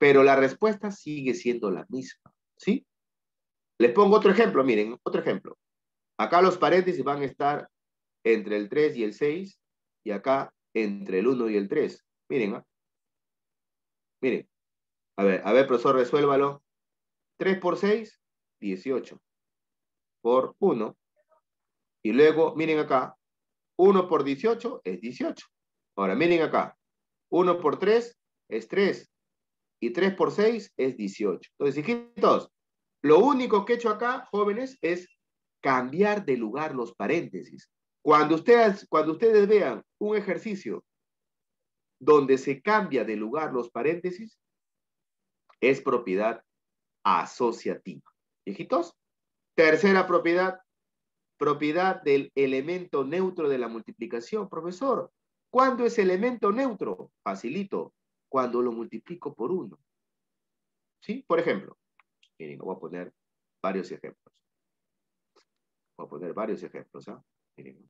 pero la respuesta sigue siendo la misma, ¿sí? Les pongo otro ejemplo, miren, otro ejemplo. Acá los paréntesis van a estar entre el tres y el seis, y acá entre el uno y el tres. Miren, ¿ah? Miren. A ver, a ver, profesor, resuélvalo. tres por seis, dieciocho. Por uno. Y luego, miren acá, uno por dieciocho es dieciocho. Ahora, miren acá, uno por tres es tres. Y tres por seis es dieciocho. Entonces, hijitos, lo único que he hecho acá, jóvenes, es cambiar de lugar los paréntesis. Cuando ustedes, cuando ustedes vean un ejercicio donde se cambia de lugar los paréntesis, es propiedad asociativa. Hijitos, tercera propiedad, propiedad del elemento neutro de la multiplicación. Profesor, ¿cuándo es elemento neutro? Facilito, cuando lo multiplico por uno. ¿Sí? Por ejemplo, miren, voy a poner varios ejemplos. Voy a poner varios ejemplos. ¿eh? Miren.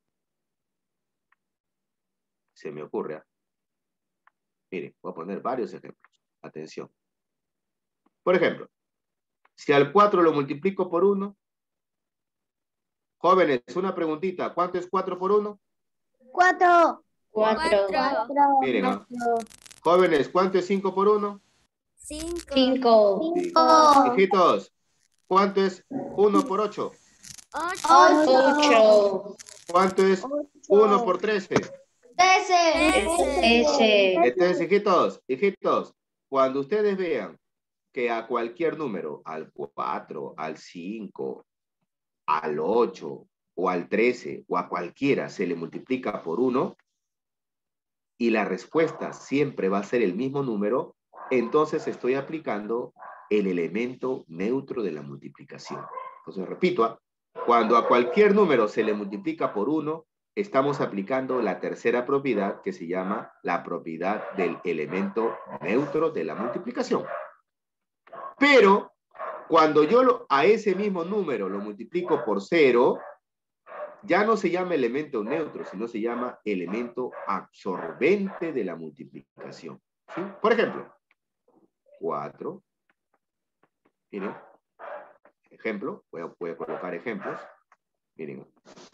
Se me ocurre. ¿eh? Miren, voy a poner varios ejemplos. Atención. Por ejemplo, si al cuatro lo multiplico por uno, jóvenes, una preguntita. ¿Cuánto es cuatro por uno? Cuatro. Cuatro. Miren, ¿eh? Jóvenes, ¿cuánto es cinco por uno? Cinco. Cinco. Cinco. Hijitos, ¿cuánto es uno por ocho? Ocho. ¿Cuánto es uno por trece? Ese. Entonces, hijitos, hijitos, cuando ustedes vean que a cualquier número, al cuatro, al cinco, al ocho, o al trece, o a cualquiera, se le multiplica por uno, y la respuesta siempre va a ser el mismo número, entonces estoy aplicando el elemento neutro de la multiplicación. Entonces, repito, ¿eh? Cuando a cualquier número se le multiplica por uno, estamos aplicando la tercera propiedad que se llama la propiedad del elemento neutro de la multiplicación. Pero cuando yo lo, a ese mismo número lo multiplico por cero, ya no se llama elemento neutro, sino se llama elemento absorbente de la multiplicación. ¿Sí? Por ejemplo, cuatro. Miren, ejemplo, voy a, voy a colocar ejemplos. Miren.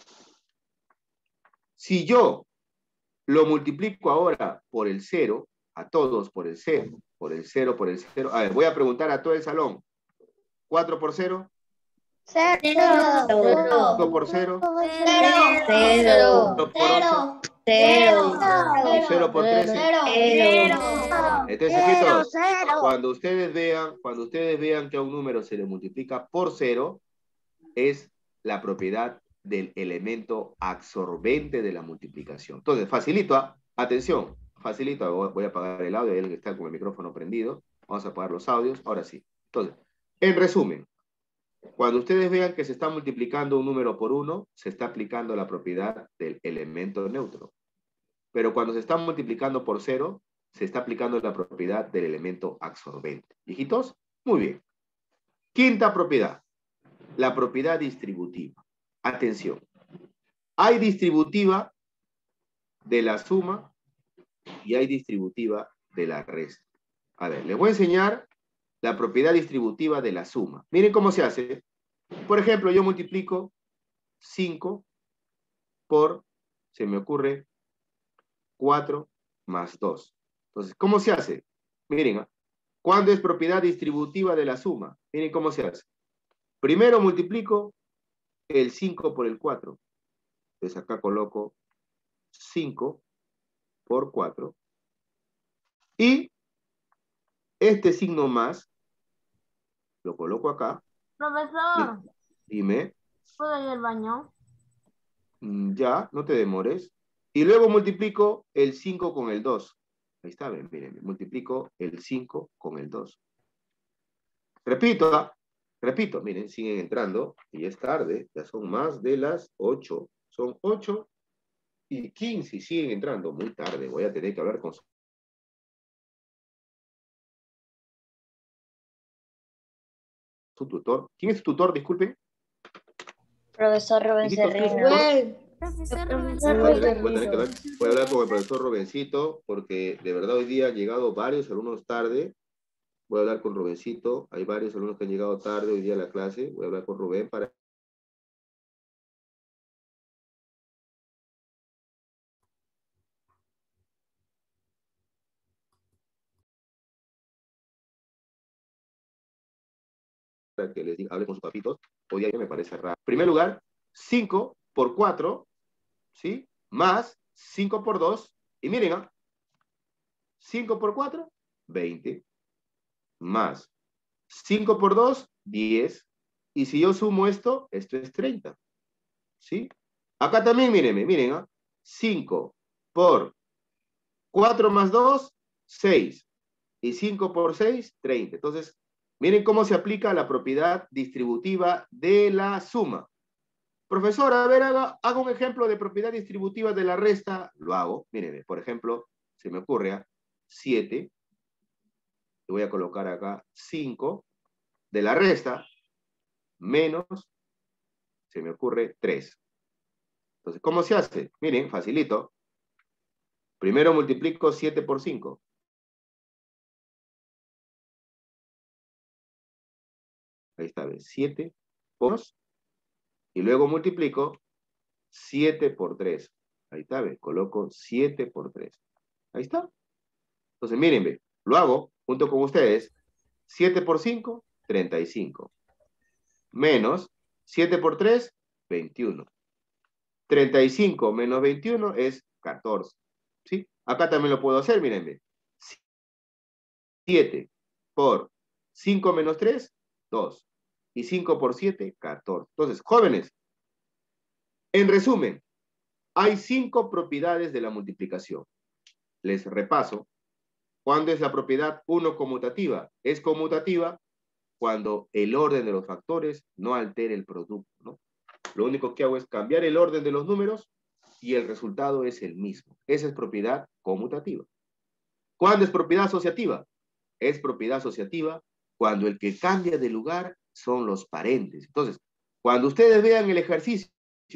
Si yo lo multiplico ahora por el cero, a todos por el cero, por el cero, por el cero. A ver, voy a preguntar a todo el salón. ¿cuatro por cero? Cero. ¿cinco por cero? Cero. ¿cero por ocho? Cero. ¿cero por trece? Cero. Entonces, hijitos, cuando ustedes vean, cuando ustedes vean que a un número se le multiplica por cero, es la propiedad del elemento absorbente de la multiplicación. Entonces, facilito, ¿ah? Atención, facilito, voy a apagar el audio, hay alguien que está con el micrófono prendido, vamos a apagar los audios, ahora sí. Entonces, en resumen, cuando ustedes vean que se está multiplicando un número por uno, se está aplicando la propiedad del elemento neutro. Pero cuando se está multiplicando por cero, se está aplicando la propiedad del elemento absorbente. ¿Hijitos? Muy bien. Quinta propiedad, la propiedad distributiva. Atención. Hay distributiva de la suma y hay distributiva de la resta. A ver, les voy a enseñar la propiedad distributiva de la suma. Miren cómo se hace. Por ejemplo, yo multiplico cinco por, se me ocurre, cuatro más dos. Entonces, ¿cómo se hace? Miren, ¿eh? ¿Cuándo es propiedad distributiva de la suma? Miren cómo se hace. Primero multiplico el cinco por el cuatro. Entonces acá coloco cinco por cuatro. Y este signo más lo coloco acá. Profesor, Dime. ¿puedo ir al baño? Ya, no te demores. Y luego multiplico el cinco con el dos. Ahí está, miren, miren, multiplico el cinco con el dos. Repito, ¿ah? Repito, miren, siguen entrando y es tarde, ya son más de las ocho. Son ocho y quince y siguen entrando muy tarde. Voy a tener que hablar con su, su tutor. ¿Quién es su tutor? Disculpen. Profesor Rubén Hijitos, ¿quién es su Cerrino. tutor? Profesor Voy a, Rubén tener, voy a tener que hablar, voy a hablar con el profesor Rubencito porque de verdad hoy día han llegado varios alumnos tarde Voy a hablar con Rubencito. Hay varios alumnos que han llegado tarde hoy día a la clase. Voy a hablar con Rubén para... para que les diga, hable con sus papitos. Hoy día me parece raro. En primer lugar, cinco por cuatro, ¿sí? Más cinco por dos. Y miren, ¿ah? cinco por cuatro, veinte. Más cinco por dos, diez. Y si yo sumo esto, esto es treinta. ¿Sí? Acá también, mírenme, miren, ¿ah? cinco por cuatro más dos, seis. Y cinco por seis, treinta. Entonces, miren cómo se aplica la propiedad distributiva de la suma. Profesor, a ver, haga, haga un ejemplo de propiedad distributiva de la resta. Lo hago. Miren, por ejemplo, se me ocurre a siete. Le voy a colocar acá cinco de la resta menos, se me ocurre tres. Entonces, ¿cómo se hace? Miren, facilito. Primero multiplico siete por cinco. Ahí está, ¿ves? siete por dos. Y luego multiplico siete por tres. Ahí está, ¿ves? Coloco siete por tres. Ahí está. Entonces, miren, ¿ves? Lo hago junto con ustedes. siete por cinco, treinta y cinco. Menos siete por tres, veintiuno. treinta y cinco menos veintiuno es catorce. ¿Sí? Acá también lo puedo hacer, mírenme. siete por cinco menos tres, dos. Y cinco por siete, catorce. Entonces, jóvenes, en resumen, hay cinco propiedades de la multiplicación. Les repaso. ¿Cuándo es la propiedad uno conmutativa? Es conmutativa cuando el orden de los factores no altere el producto, ¿no? Lo único que hago es cambiar el orden de los números y el resultado es el mismo. Esa es propiedad conmutativa. ¿Cuándo es propiedad asociativa? Es propiedad asociativa cuando el que cambia de lugar son los paréntesis. Entonces, cuando ustedes vean el ejercicio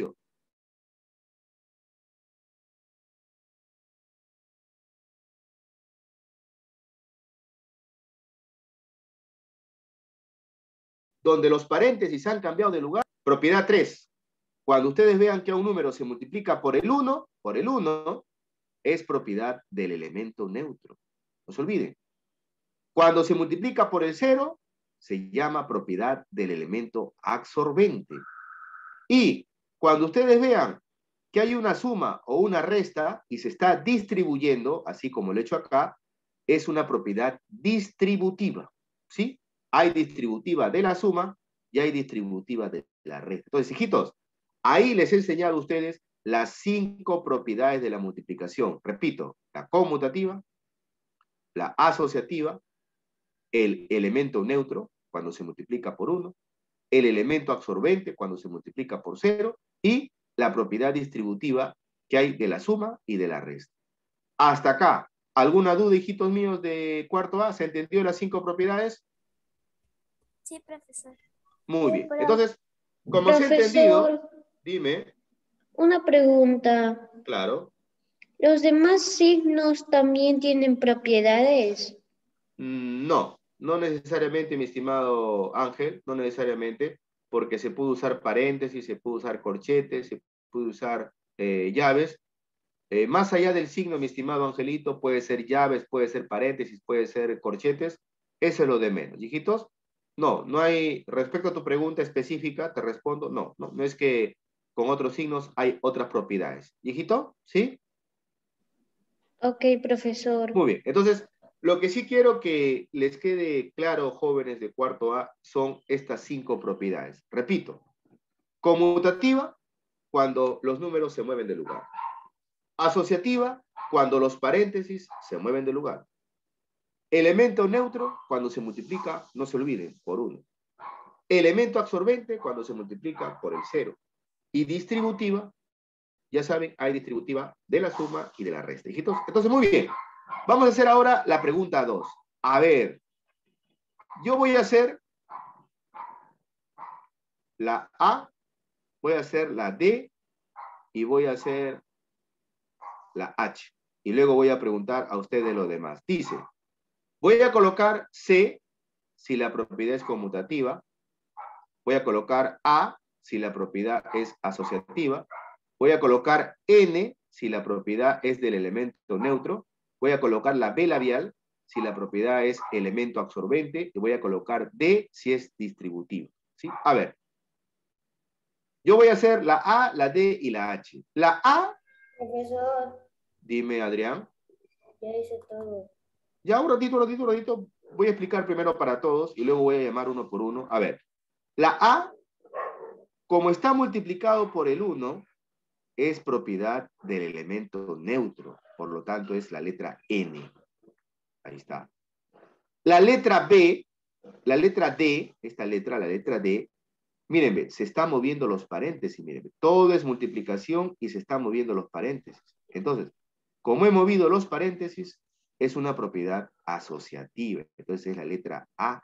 donde los paréntesis han cambiado de lugar, propiedad tres. Cuando ustedes vean que un número se multiplica por el uno, por el uno, es propiedad del elemento neutro. No se olviden. Cuando se multiplica por el cero, se llama propiedad del elemento absorbente. Y cuando ustedes vean que hay una suma o una resta y se está distribuyendo, así como lo he hecho acá, es una propiedad distributiva. ¿Sí? Hay distributiva de la suma y hay distributiva de la resta. Entonces, hijitos, ahí les he enseñado a ustedes las cinco propiedades de la multiplicación. Repito, la conmutativa, la asociativa, el elemento neutro, cuando se multiplica por uno, el elemento absorbente, cuando se multiplica por cero, y la propiedad distributiva que hay de la suma y de la resta. Hasta acá, ¿alguna duda, hijitos míos de cuarto A? ¿Se entendió las cinco propiedades? Sí, profesor. Muy bien. Pero- Entonces, como se ha entendido, Profesor, dime, una pregunta. claro. ¿Los demás signos también tienen propiedades? Mm, No, no necesariamente, mi estimado Ángel, no necesariamente, porque se puede usar paréntesis, se puede usar corchetes, se puede usar eh, llaves. Eh, más allá del signo, mi estimado Angelito, puede ser llaves, puede ser paréntesis, puede ser corchetes. Eso es lo de menos. Hijitos, no, no hay, respecto a tu pregunta específica, te respondo, no, no, no es que con otros signos hay otras propiedades. Hijito, ¿sí? Ok, profesor. Muy bien, entonces, lo que sí quiero que les quede claro, jóvenes de cuarto A, son estas cinco propiedades. Repito, conmutativa, cuando los números se mueven de lugar. Asociativa, cuando los paréntesis se mueven de lugar. Elemento neutro, cuando se multiplica, no se olviden, por uno. Elemento absorbente, cuando se multiplica por el cero. Y distributiva, ya saben, hay distributiva de la suma y de la resta. Hijitos, entonces, muy bien. Vamos a hacer ahora la pregunta dos. A ver, yo voy a hacer la A, voy a hacer la D y voy a hacer la H. Y luego voy a preguntar a ustedes lo demás. Dice, voy a colocar C si la propiedad es conmutativa. Voy a colocar A si la propiedad es asociativa. Voy a colocar N si la propiedad es del elemento neutro. Voy a colocar la B labial si la propiedad es elemento absorbente. Y voy a colocar D si es distributiva. ¿Sí? A ver. Yo voy a hacer la A, la D y la H. La A... Profesor, Dime, Adrián. ya hice todo. Ya, un ratito, un ratito, un ratito. Voy a explicar primero para todos y luego voy a llamar uno por uno. A ver. La A, como está multiplicado por el uno, es propiedad del elemento neutro. Por lo tanto, es la letra N. Ahí está. La letra B, la letra D, esta letra, la letra D, mírenme, se están moviendo los paréntesis, mírenme. Todo es multiplicación y se están moviendo los paréntesis. Entonces, como he movido los paréntesis, es una propiedad asociativa. Entonces es la letra A.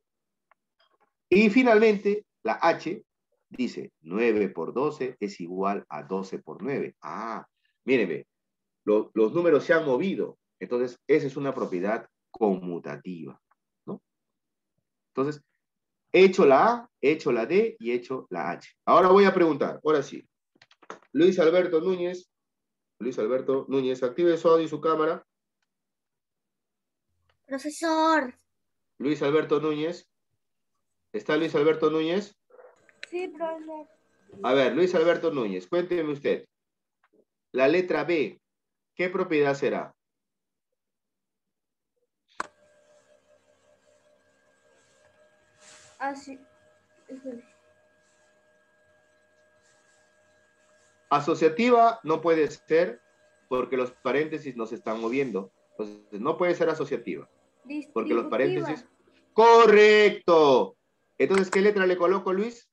Y finalmente, la H dice nueve por doce es igual a doce por nueve. Ah, mírenme, lo, los números se han movido. Entonces, esa es una propiedad conmutativa, ¿no? Entonces, he hecho la A, he hecho la D y he hecho la H. Ahora voy a preguntar, ahora sí. Luis Alberto Núñez, Luis Alberto Núñez, active su audio y su cámara. Profesor. Luis Alberto Núñez. ¿Está Luis Alberto Núñez? Sí, profesor. A ver, Luis Alberto Núñez, cuénteme usted. La letra B, ¿qué propiedad será? Así. Asociativa no puede ser porque los paréntesis no se están moviendo. Entonces, no puede ser asociativa. Porque los paréntesis... ¡Correcto! Entonces, ¿qué letra le coloco, Luis?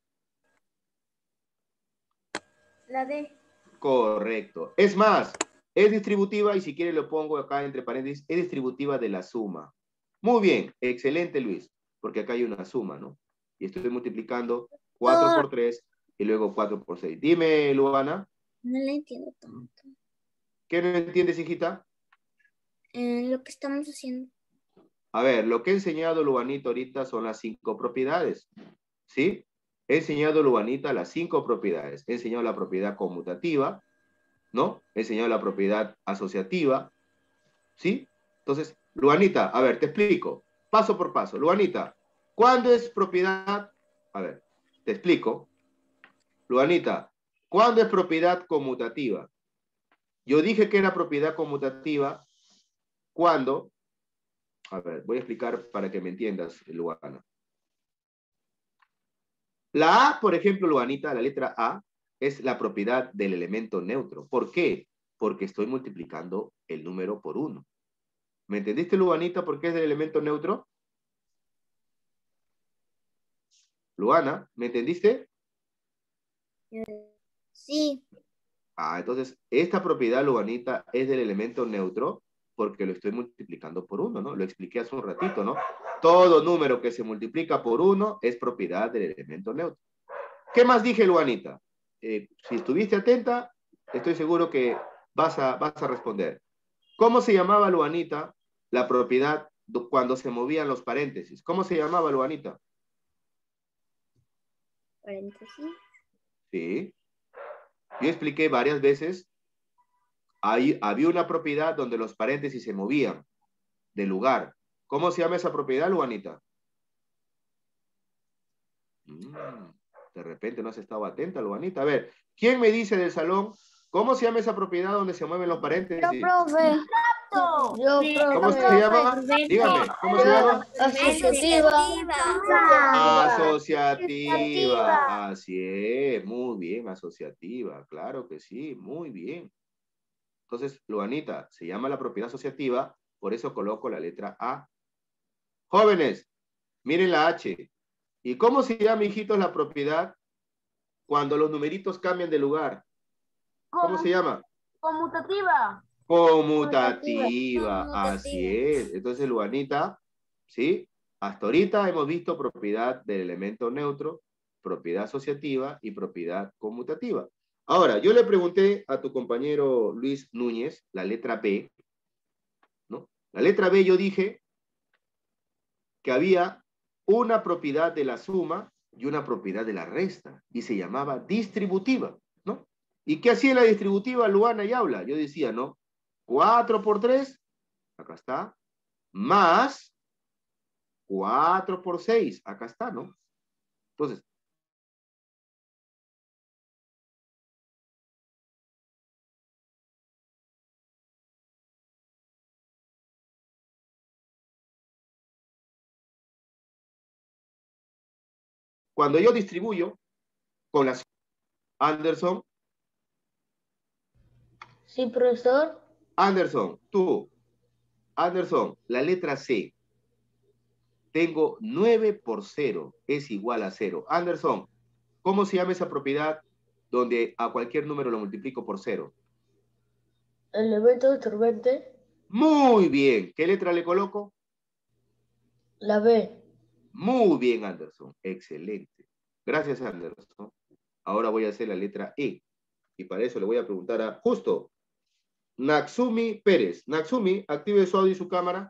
La D. Correcto. Es más, es distributiva y si quiere lo pongo acá entre paréntesis, es distributiva de la suma. Muy bien, excelente, Luis, porque acá hay una suma, ¿no? Y estoy multiplicando cuatro por tres y luego cuatro por seis. Dime, Luana. No le entiendo tanto. ¿Qué no entiendes, hijita? Eh, lo que estamos haciendo. A ver, lo que he enseñado Luanita ahorita son las cinco propiedades, ¿sí? He enseñado Luanita las cinco propiedades. He enseñado la propiedad conmutativa, ¿no? He enseñado la propiedad asociativa, ¿sí? Entonces, Luanita, a ver, te explico, paso por paso. Luanita, ¿cuándo es propiedad? A ver, te explico. Luanita, ¿cuándo es propiedad conmutativa? Yo dije que era propiedad conmutativa cuando... A ver, voy a explicar para que me entiendas, Luana. La A, por ejemplo, Luanita, la letra A, es la propiedad del elemento neutro. ¿Por qué? Porque estoy multiplicando el número por uno. ¿Me entendiste, Luanita, por qué es del elemento neutro? Luana, ¿me entendiste? Sí. Ah, entonces, esta propiedad, Luanita, es del elemento neutro porque lo estoy multiplicando por uno, ¿no? Lo expliqué hace un ratito, ¿no? Todo número que se multiplica por uno es propiedad del elemento neutro. ¿Qué más dije, Luanita? Eh, si estuviste atenta, estoy seguro que vas a, vas a responder. ¿Cómo se llamaba, Luanita, la propiedad cuando se movían los paréntesis? ¿Cómo se llamaba, Luanita? Paréntesis. Sí. Yo expliqué varias veces. Ahí había una propiedad donde los paréntesis se movían de lugar. ¿Cómo se llama esa propiedad, Luanita? Mm, de repente no has estado atenta, Luanita. A ver, ¿quién me dice del salón cómo se llama esa propiedad donde se mueven los paréntesis? Yo, profe. Yo, profe. ¿Cómo se llama? Dígame, ¿cómo se llama? Asociativa. Asociativa. Así es, muy bien, asociativa. Claro que sí, muy bien. Entonces, Luanita, se llama la propiedad asociativa, por eso coloco la letra A. Jóvenes, miren la H. ¿Y cómo se llama, hijitos, la propiedad cuando los numeritos cambian de lugar? ¿Cómo se llama? Conmutativa. Conmutativa, así es. Entonces, Luanita, ¿sí? Hasta ahorita hemos visto propiedad del elemento neutro, propiedad asociativa y propiedad conmutativa. Ahora, yo le pregunté a tu compañero Luis Núñez, la letra B, ¿no? La letra B yo dije que había una propiedad de la suma y una propiedad de la resta, y se llamaba distributiva, ¿no? ¿Y qué hacía la distributiva Luana y Aula? Yo decía, ¿no? cuatro por tres, acá está, más cuatro por seis, acá está, ¿no? Entonces, cuando yo distribuyo con las Anderson, Sí, profesor. Anderson, tú, Anderson, la letra C. Tengo nueve por cero, es igual a cero. Anderson, ¿cómo se llama esa propiedad donde a cualquier número lo multiplico por cero? Elemento absorbente. Muy bien. ¿Qué letra le coloco? La B. Muy bien, Anderson. Excelente. Gracias, Anderson. Ahora voy a hacer la letra E. Y para eso le voy a preguntar a justo Natsumi Pérez. Natsumi, active su audio y su cámara.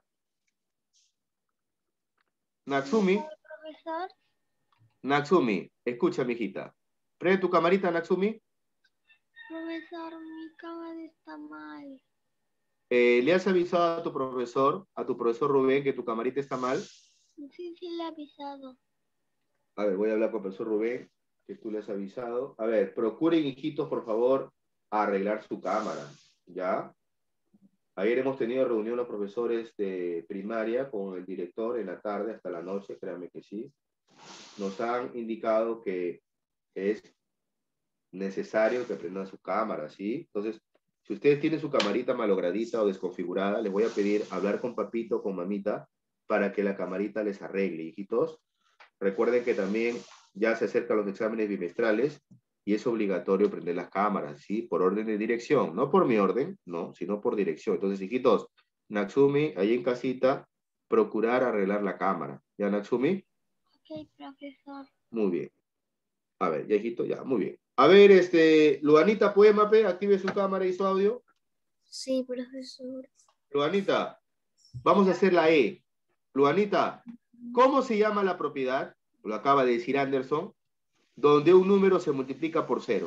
Natsumi. Profesor. Natsumi, escucha, mijita. Prende tu camarita, Natsumi. Profesor, mi cámara está mal. Eh, ¿Le has avisado a tu profesor, a tu profesor Rubén, que tu camarita está mal? Sí, sí, le he avisado. A ver, voy a hablar con el profesor Rubén, que tú le has avisado. A ver, procuren, hijitos, por favor, arreglar su cámara, ¿ya? Ayer hemos tenido reunión los profesores de primaria con el director en la tarde hasta la noche, créanme que sí. Nos han indicado que es necesario que prendan su cámara, ¿sí? Entonces, si ustedes tienen su camarita malogradita o desconfigurada, les voy a pedir hablar con papito o con mamita para que la camarita les arregle, hijitos. Recuerden que también ya se acercan los exámenes bimestrales y es obligatorio prender las cámaras, ¿sí? Por orden de dirección, no por mi orden, no, sino por dirección. Entonces, hijitos, Natsumi, ahí en casita, procurar arreglar la cámara. ¿Ya, Natsumi? Ok, profesor. Muy bien. A ver, ya, hijito, ya, muy bien. A ver, este, Luanita, ¿puede, Mape? Active su cámara y su audio. Sí, profesor. Luanita, vamos a hacer la E. Luanita, ¿cómo se llama la propiedad? Lo acaba de decir Anderson, donde un número se multiplica por cero.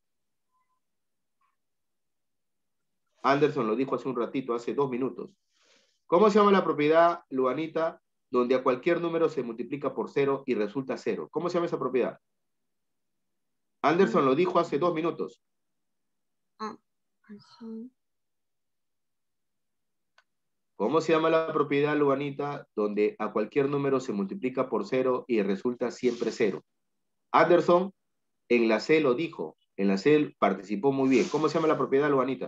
Anderson lo dijo hace un ratito, hace dos minutos. ¿Cómo se llama la propiedad, Luanita, donde a cualquier número se multiplica por cero y resulta cero? ¿Cómo se llama esa propiedad? Anderson lo dijo hace dos minutos. Ah, así. ¿Cómo se llama la propiedad, Luanita, donde a cualquier número se multiplica por cero y resulta siempre cero? Anderson en la C lo dijo. En la C participó muy bien. ¿Cómo se llama la propiedad, Luanita?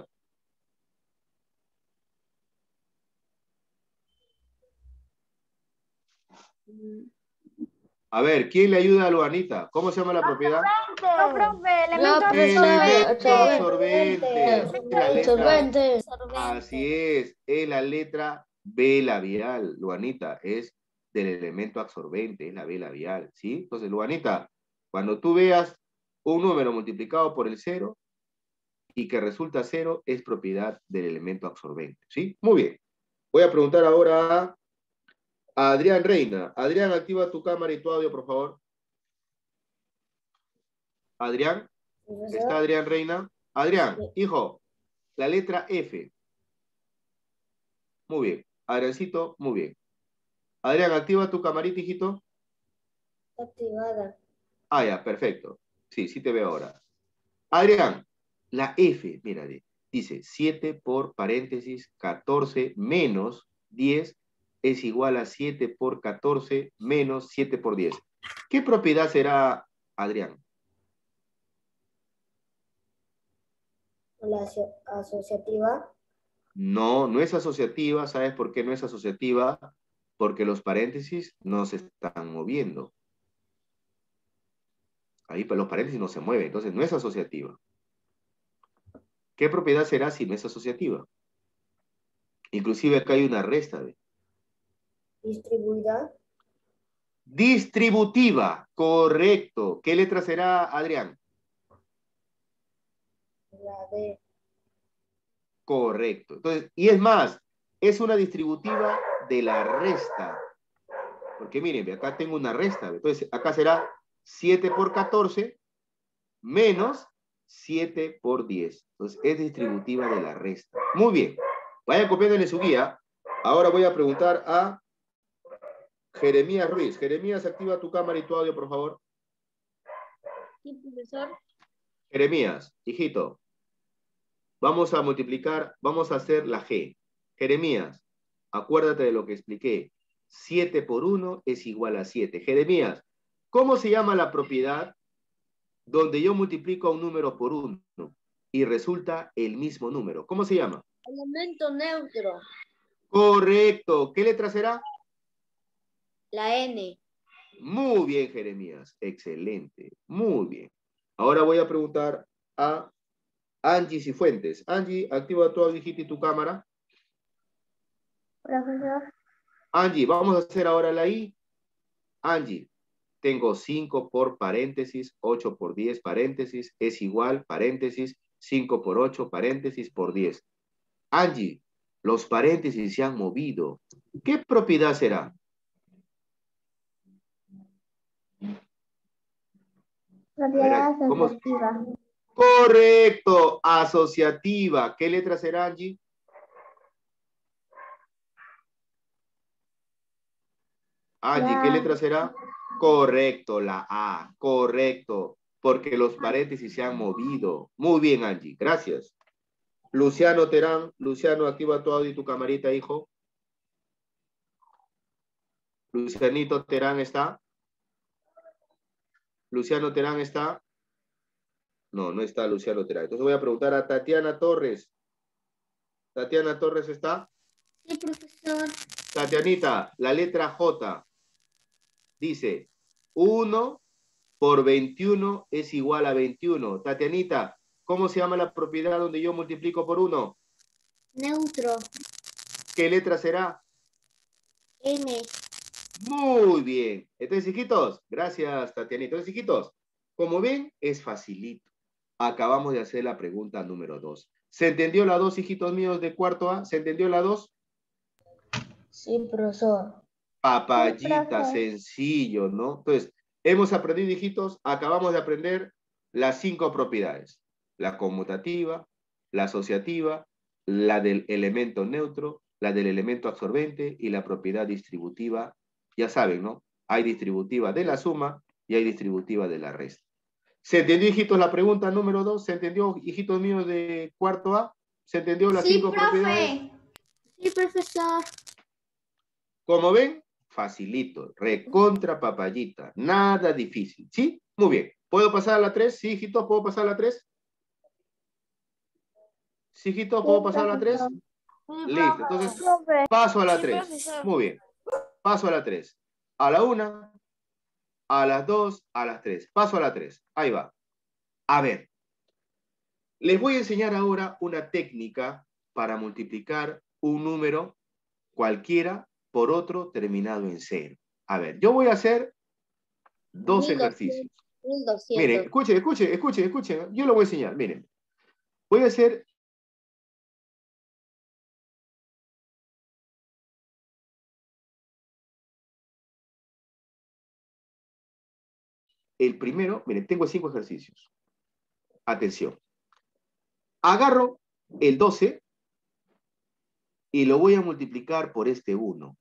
A ver, ¿quién le ayuda a Luanita? ¿Cómo se llama la propiedad? No, profe, elemento Elemento absorbente. absorbente. La letra- Absorbente. Así es, es la letra B labial, Luanita, es del elemento absorbente, es la B labial, ¿sí? Entonces, Luanita, cuando tú veas un número multiplicado por el cero y que resulta cero, es propiedad del elemento absorbente, ¿sí? Muy bien. Voy a preguntar ahora a Adrián Reina. Adrián, activa tu cámara y tu audio, por favor. Adrián, ¿está Adrián Reina? Adrián, hijo, la letra F. Muy bien. Adriancito, muy bien. Adrián, activa tu camarita, hijito. Activada. Ah, ya, perfecto. Sí, sí te veo ahora. Adrián, la F, mira, dice siete por paréntesis catorce menos diez es igual a siete por catorce menos siete por diez. ¿Qué propiedad será, Adrián? La aso- asociativa. No, no es asociativa. ¿Sabes por qué no es asociativa? Porque los paréntesis no se están moviendo. Ahí pues, los paréntesis no se mueven, entonces no es asociativa. ¿Qué propiedad será si no es asociativa? Inclusive acá hay una resta de... Distribuida. Distributiva, correcto. ¿Qué letra será, Adrián? La D. Correcto. Entonces, y es más, es una distributiva de la resta. Porque miren, acá tengo una resta. Entonces, acá será siete por catorce menos siete por diez. Entonces, es distributiva de la resta. Muy bien. Vayan copiándole su guía. Ahora voy a preguntar a Jeremías Ruiz. Jeremías, activa tu cámara y tu audio, por favor. Sí, profesor. Jeremías, hijito. Vamos a multiplicar, vamos a hacer la G. Jeremías, acuérdate de lo que expliqué. siete por uno es igual a siete. Jeremías, ¿cómo se llama la propiedad donde yo multiplico a un número por uno y resulta el mismo número? ¿Cómo se llama? Elemento neutro. Correcto. ¿Qué letra será? La N. Muy bien, Jeremías. Excelente. Muy bien. Ahora voy a preguntar a Angie Cifuentes. Angie, activa tu audio y tu cámara. Profesor. Angie, vamos a hacer ahora la I. Angie, tengo cinco por paréntesis, ocho por diez paréntesis, es igual, paréntesis, cinco por ocho paréntesis por diez. Angie, los paréntesis se han movido. ¿Qué propiedad será? Propiedad Ver, ¿cómo? asociativa. Correcto, asociativa. ¿Qué letra será, Angie? Angie, La ¿qué A. letra será? Correcto, la A. Correcto, porque los paréntesis se han movido. Muy bien, Angie. Gracias. Luciano Terán. Luciano, activa tu audio y tu camarita, hijo. Lucianito Terán está. Luciano Terán está. No, no está Luciano Terán. Entonces voy a preguntar a Tatiana Torres. ¿Tatiana Torres está? Sí, profesor. Tatianita, la letra J dice uno por veintiuno es igual a veintiuno. Tatianita, ¿cómo se llama la propiedad donde yo multiplico por uno? Neutro. ¿Qué letra será? N. Muy bien. Entonces, hijitos, gracias, Tatianita. Entonces, hijitos, como ven, es facilito. Acabamos de hacer la pregunta número dos. ¿Se entendió la dos, hijitos míos de cuarto A? ¿Se entendió la dos? Sí, profesor. Papayita, Sí, sencillo, ¿no? Entonces, hemos aprendido, hijitos, acabamos de aprender las cinco propiedades. La conmutativa, la asociativa, la del elemento neutro, la del elemento absorbente y la propiedad distributiva. Ya saben, ¿no? Hay distributiva de la suma y hay distributiva de la resta. ¿Se entendió, hijitos, la pregunta número dos? ¿Se entendió, hijitos míos de cuarto A? ¿Se entendió las Sí, cinco propiedades? profe. Sí, profesor. Como ven, facilito, recontra papayita, nada difícil, ¿sí? Muy bien. ¿Puedo pasar a la tres? Sí, hijitos, ¿puedo pasar a la tres? Sí, hijitos, ¿puedo pasar a la tres? Listo, entonces paso a la tres. Muy bien. Paso a la tres. A la una, a las dos, a las tres. Paso a la tres. Ahí va. A ver. Les voy a enseñar ahora una técnica para multiplicar un número cualquiera por otro terminado en cero. A ver, yo voy a hacer dos ejercicios. mil doscientos. Miren, escuchen, escuchen, escuchen, escuchen. Yo lo voy a enseñar, miren. Voy a hacer el primero, miren, tengo cinco ejercicios. Atención. Agarro el doce y lo voy a multiplicar por este uno.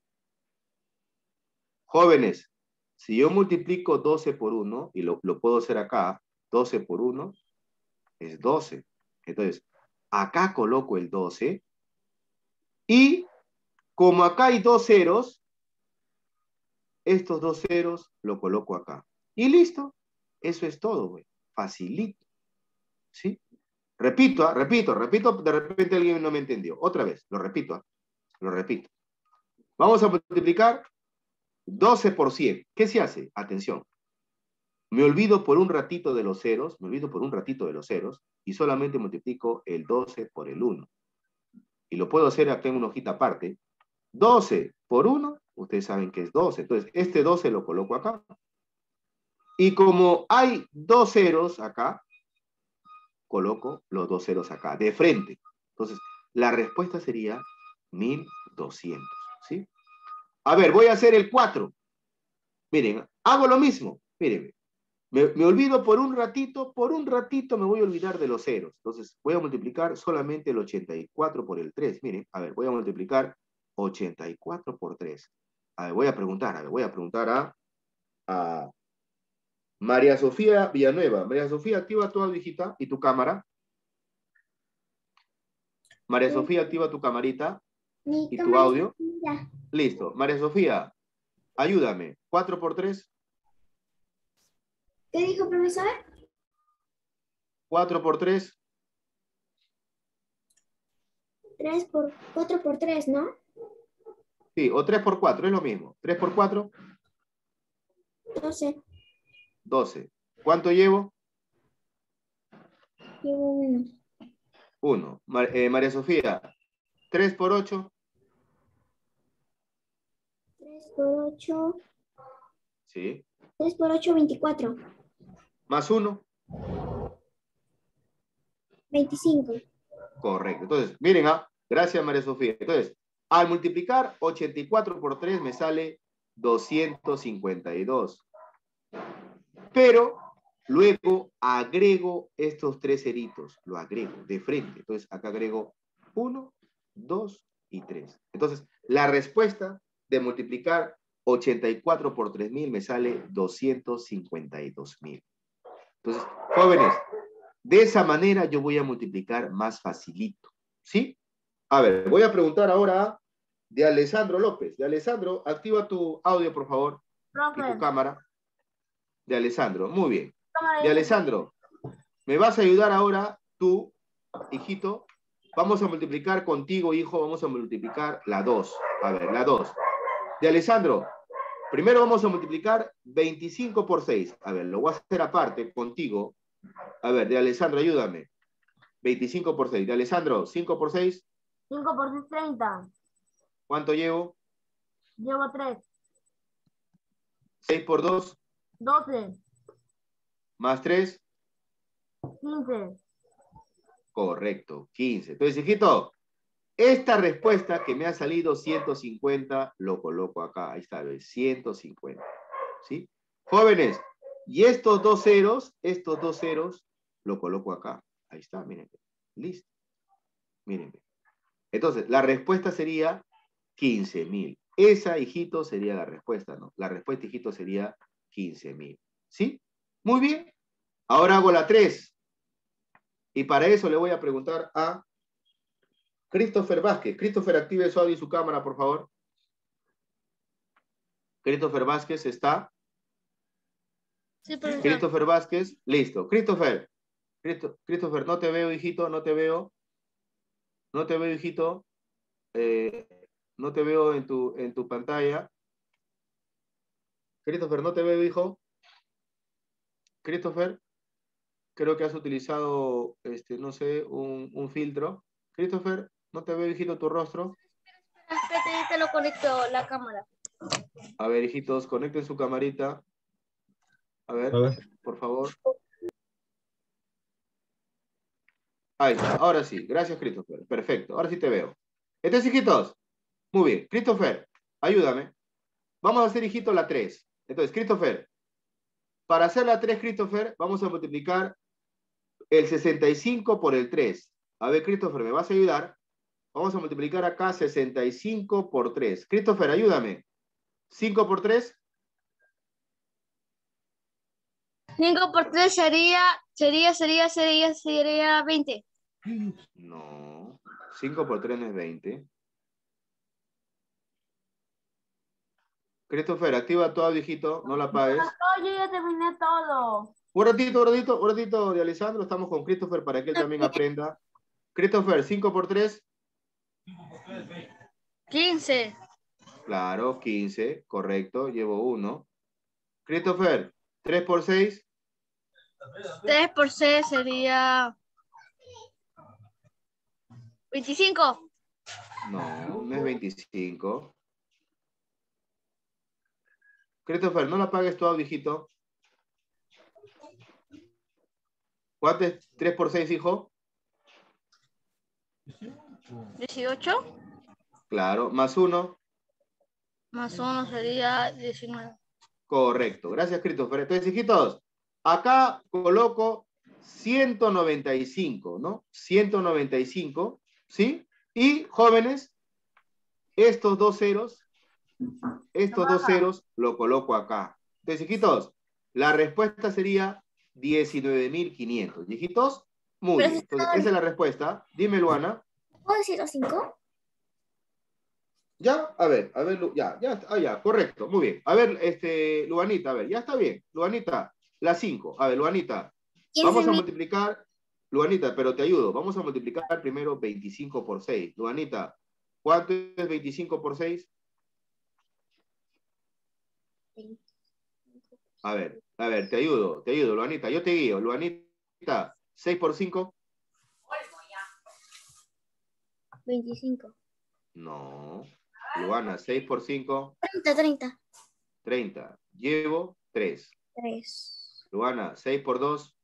Jóvenes, si yo multiplico doce por uno, y lo, lo puedo hacer acá, doce por uno es doce. Entonces, acá coloco el doce y como acá hay dos ceros, estos dos ceros lo coloco acá. Y listo. Eso es todo, güey. Facilito. ¿Sí? Repito, ¿eh? repito, repito, de repente alguien no me entendió. Otra vez, lo repito, ¿eh? lo repito. Vamos a multiplicar doce por cien. ¿Qué se hace? Atención. Me olvido por un ratito de los ceros, me olvido por un ratito de los ceros y solamente multiplico el doce por el uno. Y lo puedo hacer acá en una hojita aparte. doce por uno, ustedes saben que es doce. Entonces, este doce lo coloco acá. Y como hay dos ceros acá, coloco los dos ceros acá, de frente. Entonces, la respuesta sería mil doscientos, ¿sí? A ver, voy a hacer el cuatro. Miren, hago lo mismo. Miren, me, me olvido por un ratito, por un ratito me voy a olvidar de los ceros. Entonces, voy a multiplicar solamente el ochenta y cuatro por el tres. Miren, a ver, voy a multiplicar ochenta y cuatro por tres. A ver, voy a preguntar, a ver, voy a preguntar a, a María Sofía Villanueva. María Sofía, activa tu audio, hijita, y tu cámara. María Sofía, activa tu camarita Mi y tu cámara audio. está activa. Listo. María Sofía, ayúdame. cuatro por tres. ¿Qué dijo, profesor? cuatro por tres. tres por cuatro por tres, ¿no? Sí, o tres por cuatro, es lo mismo. tres por cuatro, doce. doce. ¿Cuánto llevo? Llevo uno. uno. Eh, María Sofía, tres por ocho. tres por ocho. Sí. tres por ocho, veinticuatro. Más uno. veinticinco. Correcto. Entonces, miren, ah, gracias María Sofía. Entonces, al multiplicar ochenta y cuatro por tres me sale doscientos cincuenta y dos. Pero luego agrego estos tres ceritos, lo agrego de frente. Entonces, acá agrego uno, dos y tres. Entonces, la respuesta de multiplicar ochenta y cuatro por tres mil me sale doscientos cincuenta y dos mil. Entonces, jóvenes, de esa manera yo voy a multiplicar más facilito, ¿sí? A ver, voy a preguntar ahora de Alessandro López. De Alessandro, activa tu audio, por favor, Profe. y tu cámara. De Alessandro, muy bien. Cámara, De Alessandro, me vas a ayudar ahora, tú, hijito. Vamos a multiplicar contigo, hijo, vamos a multiplicar la dos. A ver, la dos. De Alessandro, primero vamos a multiplicar veinticinco por seis. A ver, lo voy a hacer aparte, contigo. A ver, de Alessandro, ayúdame. veinticinco por seis. De Alessandro, cinco por seis. cinco por seis, treinta. ¿Cuánto llevo? Llevo tres. seis por dos. doce. Más tres. quince. Correcto, quince. Entonces, hijito, esta respuesta que me ha salido ciento cincuenta, lo coloco acá. Ahí está, ¿ves? ciento cincuenta. ¿Sí? Jóvenes, y estos dos ceros, estos dos ceros, lo coloco acá. Ahí está, miren. Listo. Miren. Entonces, la respuesta sería quince mil. Esa, hijito, sería la respuesta, ¿no? La respuesta, hijito, sería quince mil. ¿Sí? Muy bien. Ahora hago la tres. Y para eso le voy a preguntar a Christopher Vázquez. Christopher, active su audio y su cámara, por favor. Christopher Vázquez está. Sí, profesor. Christopher Vázquez, listo. Christopher, Christo- Christopher, no te veo, hijito, no te veo. No te veo, hijito. Eh, no te veo en tu, en tu pantalla. Christopher, no te veo, hijo. Christopher, creo que has utilizado, este, no sé, un, un filtro. Christopher, no te veo, hijito, tu rostro. Espérate, ya te lo conecto la cámara. A ver, hijitos, conecten su camarita. A ver, A ver. por favor. Ahí está, ahora sí. Gracias, Christopher. Perfecto, ahora sí te veo. Entonces, hijitos, muy bien. Christopher, ayúdame. Vamos a hacer, hijito, la tres. Entonces, Christopher, para hacer la tres, Christopher, vamos a multiplicar el sesenta y cinco por el tres. A ver, Christopher, ¿me vas a ayudar? Vamos a multiplicar acá sesenta y cinco por tres. Christopher, ayúdame. cinco por tres. cinco por tres sería, sería, sería, sería, sería veinte. No. cinco por tres no es veinte. Christopher, activa tu audio, hijito. No la apagues. Oye, ya terminé todo. Un ratito, un ratito, un ratito de Alessandro. Estamos con Christopher para que él también aprenda. Christopher, cinco por tres. quince. Claro, quince. Correcto. Llevo uno. Christopher, tres por seis. tres por seis sería veinticinco. No, no es veinticinco. Christopher, no la apagues tu audio, hijito. ¿Cuánto es tres por seis, hijo? dieciocho. Claro, más uno. Más uno sería diecinueve. Correcto. Gracias, Christopher. Entonces, hijitos, acá coloco ciento noventa y cinco, ¿no? ciento noventa y cinco, ¿sí? Y, jóvenes, estos dos ceros, estos dos ceros lo coloco acá. Entonces, hijitos, la respuesta sería diecinueve mil quinientos. Hijitos, muy bien. Entonces, esa es la respuesta. Dime, Luana. ¿Puedo decir los cinco? Ya, a ver, a ver, Lu- ya, ya, ah, ya, correcto, muy bien. A ver, este, Luanita, a ver, ya está bien. Luanita, la cinco. A ver, Luanita, vamos a multiplicar, Luanita, pero te ayudo. Vamos a multiplicar primero veinticinco por seis. Luanita, ¿cuánto es veinticinco por seis? A ver, a ver, te ayudo, te ayudo, Luanita, yo te guío. Luanita, seis por cinco. veinticinco. No. Luana, seis por cinco. treinta, treinta. treinta. Llevo tres. tres. Luana, seis por dos.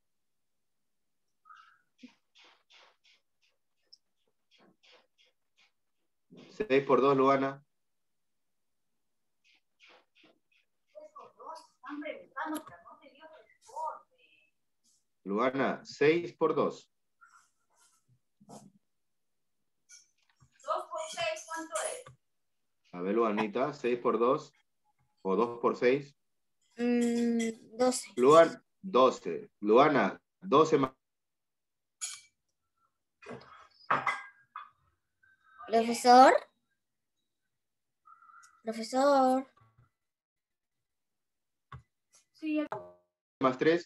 seis por dos, Luana. Luana, seis por dos. dos por seis, ¿cuánto es? A ver, Luanita, seis por dos. O dos por seis. Mm, doce. Luana, doce. Luana, doce más. Profesor. Profesor. Sí, Más tres.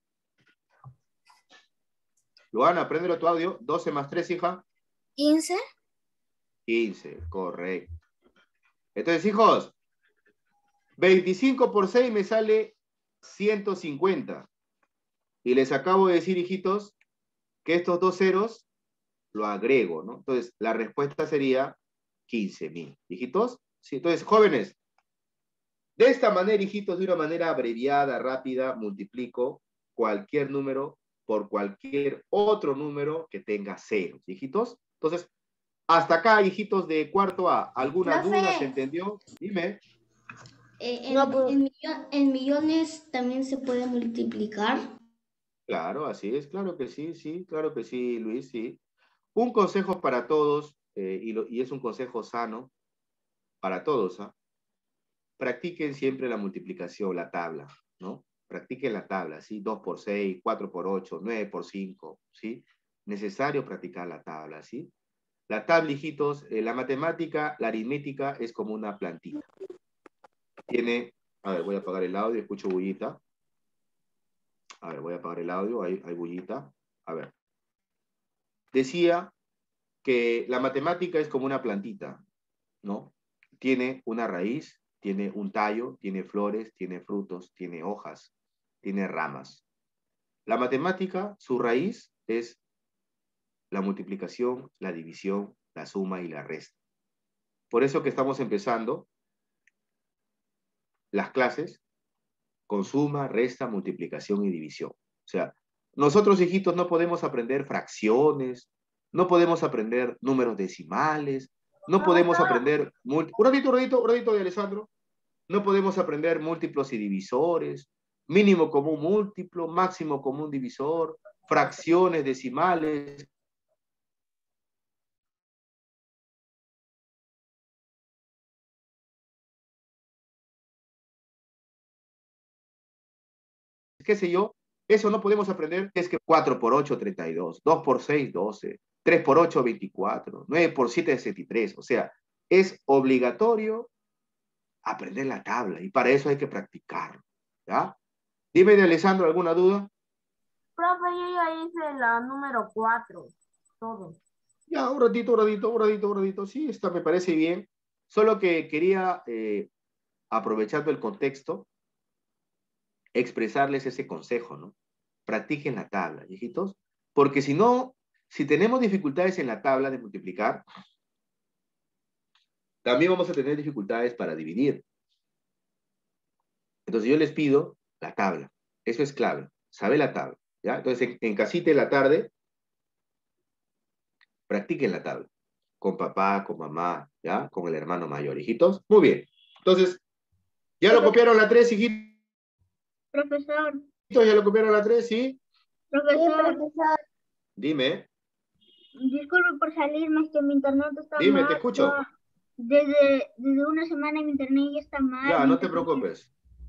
Luana, préndelo tu audio. doce más tres, hija. quince. quince, correcto. Entonces, hijos, veinticinco por seis me sale ciento cincuenta. Y les acabo de decir, hijitos, que estos dos ceros lo agrego, ¿no? Entonces, la respuesta sería quince mil. ¿Hijitos? Sí, entonces, jóvenes, de esta manera, hijitos, de una manera abreviada, rápida, multiplico cualquier número por cualquier otro número que tenga ceros, hijitos. Entonces, hasta acá, hijitos de cuarto A, ¿alguna Profe. duda? ¿Se entendió? Dime. Eh, en, No, pues- en millo- en millones también se puede multiplicar. Claro, así es, claro que sí, sí, claro que sí, Luis, sí. Un consejo para todos, eh, y, lo- y es un consejo sano para todos, ¿ah? Practiquen siempre la multiplicación, la tabla, ¿no? Practiquen la tabla, ¿sí? dos por seis, cuatro por ocho, nueve por cinco, ¿sí? Necesario practicar la tabla, ¿sí? La tabla, hijitos, eh, la matemática, la aritmética es como una plantita. Tiene, a ver, voy a apagar el audio, escucho bullita. A ver, voy a apagar el audio, hay, hay bullita. A ver. Decía que la matemática es como una plantita, ¿no? Tiene una raíz, tiene un tallo, tiene flores, tiene frutos, tiene hojas, tiene ramas. La matemática, su raíz es la multiplicación, la división, la suma y la resta. Por eso que estamos empezando las clases con suma, resta, multiplicación y división. O sea, nosotros, hijitos, no podemos aprender fracciones, no podemos aprender números decimales, no podemos aprender... Un ratito, un ratito, un ratito de Alessandro. No podemos aprender múltiplos y divisores, mínimo común múltiplo, máximo común divisor, fracciones decimales. Qué sé yo, eso no podemos aprender. Es que cuatro por ocho, treinta y dos, dos por seis, doce, tres por ocho, veinticuatro, nueve por siete, sesenta y tres. O sea, es obligatorio aprender la tabla y para eso hay que practicarlo, ¿ya? Dime, de Alessandro, ¿alguna duda? Profe, yo ya hice la número cuatro. Todo. Ya, un ratito, un ratito, un ratito, un ratito. Sí, esta me parece bien. Solo que quería, eh, aprovechando el contexto, expresarles ese consejo, ¿no? Practiquen la tabla, hijitos, porque si no, si tenemos dificultades en la tabla de multiplicar, también vamos a tener dificultades para dividir. Entonces yo les pido la tabla. Eso es clave. Sabe la tabla, ¿ya? Entonces en, en casita en la tarde, practiquen la tabla. Con papá, con mamá, ¿ya? Con el hermano mayor, hijitos. Muy bien. Entonces, ¿Ya lo copiaron la tres, hijitos? Profesor, ¿Ya lo copiaron la tres, sí? profesor, Dime, disculpe por salirme, es que mi internet está dime, mal. te escucho. Ya, Desde, desde una semana mi internet ya está mal. Ya, no te Entonces, preocupes.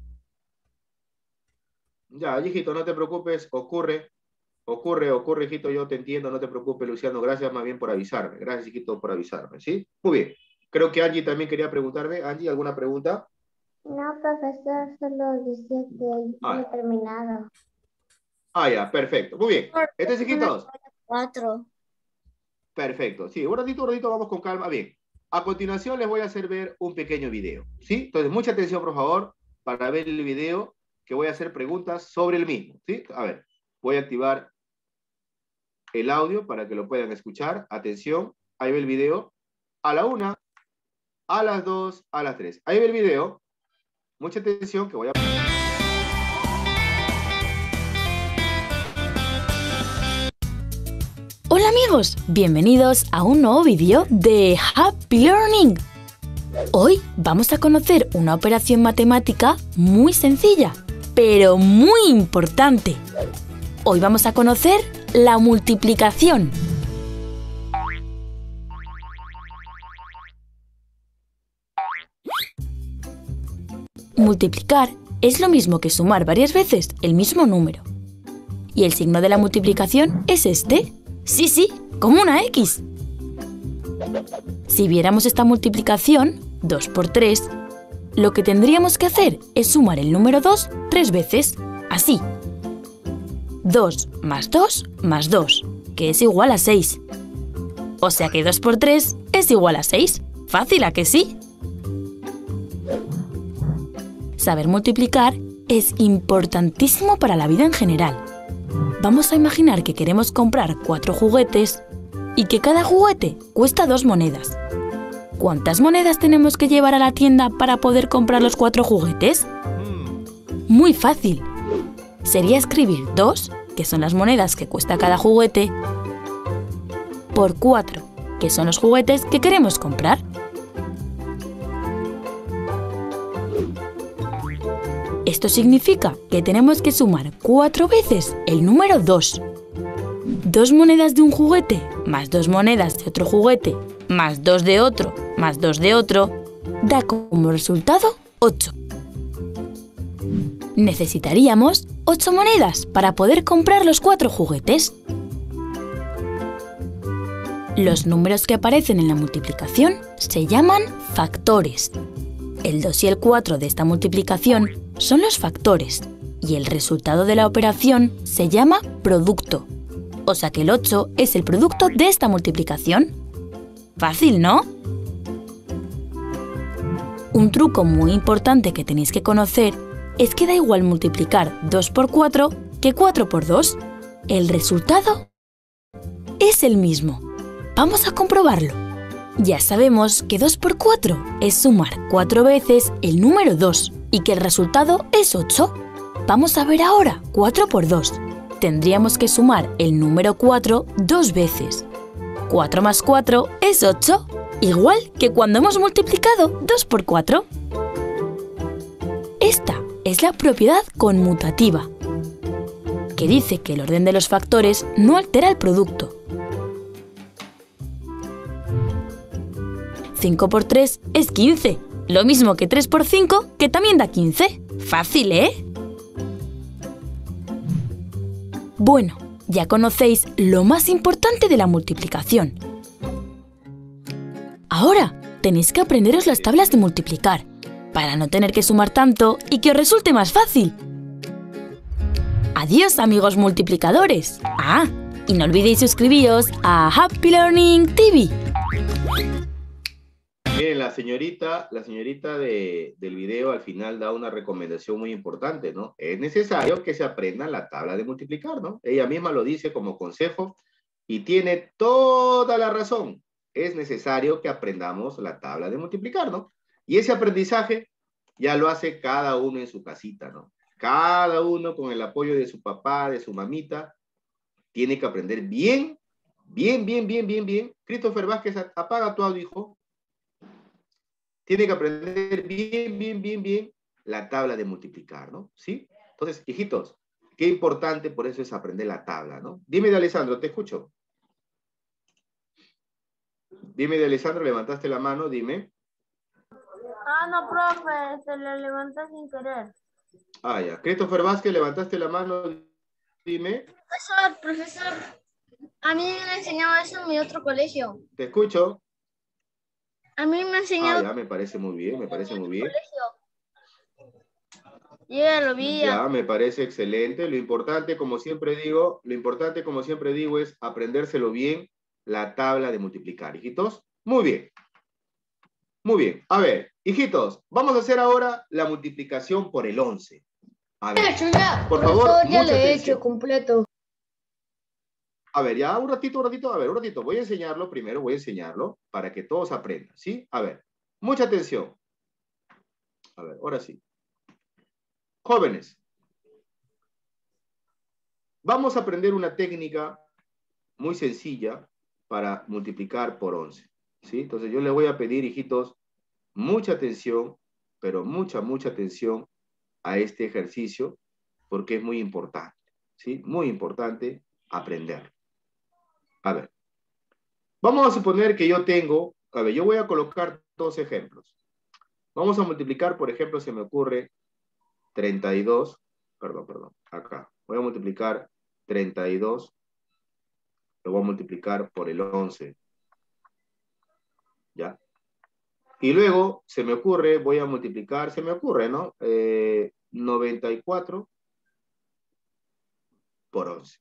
Ya, hijito, no te preocupes, ocurre. Ocurre, ocurre, hijito, yo te entiendo, no te preocupes, Luciano. Gracias más bien por avisarme. Gracias, hijito, por avisarme, ¿sí? Muy bien. Creo que Angie también quería preguntarme. Angie, ¿alguna pregunta? No, profesor, solo decía que Ah. no he terminado. Ah, ya, perfecto. Muy bien. Entonces, hijitos. Cuatro. Perfecto. Sí, un ratito, un ratito, vamos con calma. Bien. A continuación les voy a hacer ver un pequeño video, ¿sí? Entonces, mucha atención, por favor, para ver el video, que voy a hacer preguntas sobre el mismo, ¿sí? A ver, voy a activar el audio para que lo puedan escuchar. Atención, ahí ve el video. A la una, a las dos, a las tres. Ahí ve el video. Mucha atención que voy a... Hola amigos, bienvenidos a un nuevo vídeo de Happy Learning. Hoy vamos a conocer una operación matemática muy sencilla, pero muy importante. Hoy vamos a conocer la multiplicación. Multiplicar es lo mismo que sumar varias veces el mismo número. Y el signo de la multiplicación es este. Sí, sí, como una X. Si viéramos esta multiplicación, dos por tres, lo que tendríamos que hacer es sumar el número dos tres veces, así. dos más dos más dos, que es igual a seis. O sea que dos por tres es igual a seis. Fácil, ¿a que sí? Saber multiplicar es importantísimo para la vida en general. Vamos a imaginar que queremos comprar cuatro juguetes y que cada juguete cuesta dos monedas. ¿Cuántas monedas tenemos que llevar a la tienda para poder comprar los cuatro juguetes? Muy fácil. Sería escribir dos, que son las monedas que cuesta cada juguete, por cuatro, que son los juguetes que queremos comprar. Esto significa que tenemos que sumar cuatro veces el número dos. Dos monedas de un juguete más dos monedas de otro juguete más dos de otro más dos de otro da como resultado ocho. Necesitaríamos ocho monedas para poder comprar los cuatro juguetes. Los números que aparecen en la multiplicación se llaman factores. El dos y el cuatro de esta multiplicación son los factores y el resultado de la operación se llama producto. O sea que el ocho es el producto de esta multiplicación. Fácil, ¿no? Un truco muy importante que tenéis que conocer es que da igual multiplicar dos por cuatro que cuatro por dos. El resultado es el mismo. Vamos a comprobarlo. Ya sabemos que dos por cuatro es sumar cuatro veces el número dos y que el resultado es ocho. Vamos a ver ahora cuatro por dos. Tendríamos que sumar el número cuatro dos veces. cuatro más cuatro es ocho, igual que cuando hemos multiplicado dos por cuatro. Esta es la propiedad conmutativa, que dice que el orden de los factores no altera el producto. cinco por tres es quince, lo mismo que tres por cinco, que también da quince. Fácil, ¿eh? Bueno, ya conocéis lo más importante de la multiplicación. Ahora tenéis que aprenderos las tablas de multiplicar, para no tener que sumar tanto y que os resulte más fácil. Adiós, amigos multiplicadores. Ah, y no olvidéis suscribiros a Happy Learning T V. Miren, la señorita, la señorita de, del video al final da una recomendación muy importante, ¿no? Es necesario que se aprenda la tabla de multiplicar, ¿no? Ella misma lo dice como consejo y tiene toda la razón. Es necesario que aprendamos la tabla de multiplicar, ¿no? Y ese aprendizaje ya lo hace cada uno en su casita, ¿no? Cada uno con el apoyo de su papá, de su mamita, tiene que aprender bien, bien, bien, bien, bien, bien. Christopher Vázquez, apaga tu audio, hijo. Tiene que aprender bien, bien, bien, bien la tabla de multiplicar, ¿no? ¿Sí? Entonces, hijitos, qué importante por eso es aprender la tabla, ¿no? Dime de Alessandro, te escucho. Dime de Alessandro, levantaste la mano, dime. Ah, no, profe, se le levantó sin querer. Ah, ya. Christopher Vázquez, levantaste la mano, dime. Profesor, profesor, a mí me ha enseñado eso en mi otro colegio. Te escucho. A mí me ha enseñado Ah, ya, me parece muy bien, me parece muy bien. Yo ya lo vi. Ya, me parece excelente. Lo importante, como siempre digo, lo importante, como siempre digo, es aprendérselo bien, la tabla de multiplicar. Hijitos, muy bien. Muy bien. A ver, hijitos, vamos a hacer ahora la multiplicación por el once. A ver, por favor, ya mucha lo he atención. hecho completo. A ver, ya un ratito, un ratito, a ver, un ratito. Voy a enseñarlo primero, voy a enseñarlo para que todos aprendan, ¿sí? A ver, mucha atención. A ver, ahora sí. Jóvenes, vamos a aprender una técnica muy sencilla para multiplicar por once, ¿sí? Entonces yo les voy a pedir, hijitos, mucha atención, pero mucha, mucha atención a este ejercicio porque es muy importante, ¿sí? Muy importante aprender. A ver, vamos a suponer que yo tengo, a ver, yo voy a colocar dos ejemplos. Vamos a multiplicar, por ejemplo, se me ocurre treinta y dos, perdón, perdón, acá. Voy a multiplicar treinta y dos, lo voy a multiplicar por el once, ¿ya? Y luego se me ocurre, voy a multiplicar, se me ocurre, ¿no? Eh, noventa y cuatro por once.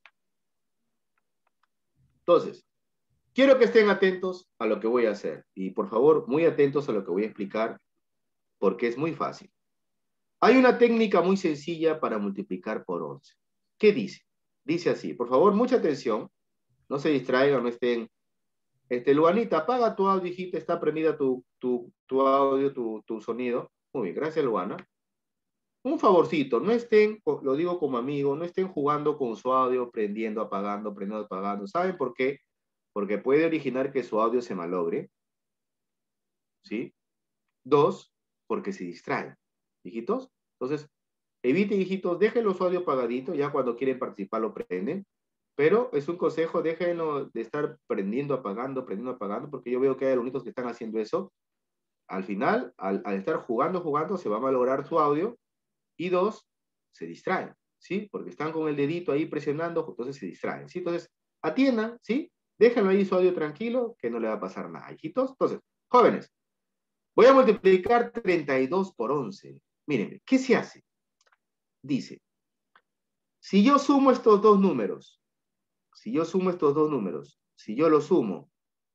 Entonces, quiero que estén atentos a lo que voy a hacer. Y por favor, muy atentos a lo que voy a explicar, porque es muy fácil. Hay una técnica muy sencilla para multiplicar por once. ¿Qué dice? Dice así, por favor, mucha atención. No se distraigan, no estén... Este, Luanita, apaga tu audio, hijita, está prendida tu, tu, tu audio, tu, tu sonido. Muy bien, gracias, Luana. Un favorcito, no estén, lo digo como amigo, no estén jugando con su audio, prendiendo, apagando, prendiendo, apagando. ¿Saben por qué? Porque puede originar que su audio se malogre. ¿Sí? Dos, porque se distraen. ¿Hijitos? Entonces, eviten, hijitos, déjenlo su audio apagadito, ya cuando quieren participar lo prenden. Pero es un consejo, déjenlo de estar prendiendo, apagando, prendiendo, apagando, porque yo veo que hay algunos que están haciendo eso. Al final, al, al estar jugando, jugando, se va a malograr su audio. Y dos, se distraen, ¿sí? Porque están con el dedito ahí presionando, entonces se distraen, ¿sí? Entonces, atiendan, ¿sí? Déjenlo ahí su audio tranquilo, que no le va a pasar nada, hijitos. Entonces, jóvenes, voy a multiplicar treinta y dos por once. Mírenme, ¿qué se hace? Dice, si yo sumo estos dos números, si yo sumo estos dos números, si yo los sumo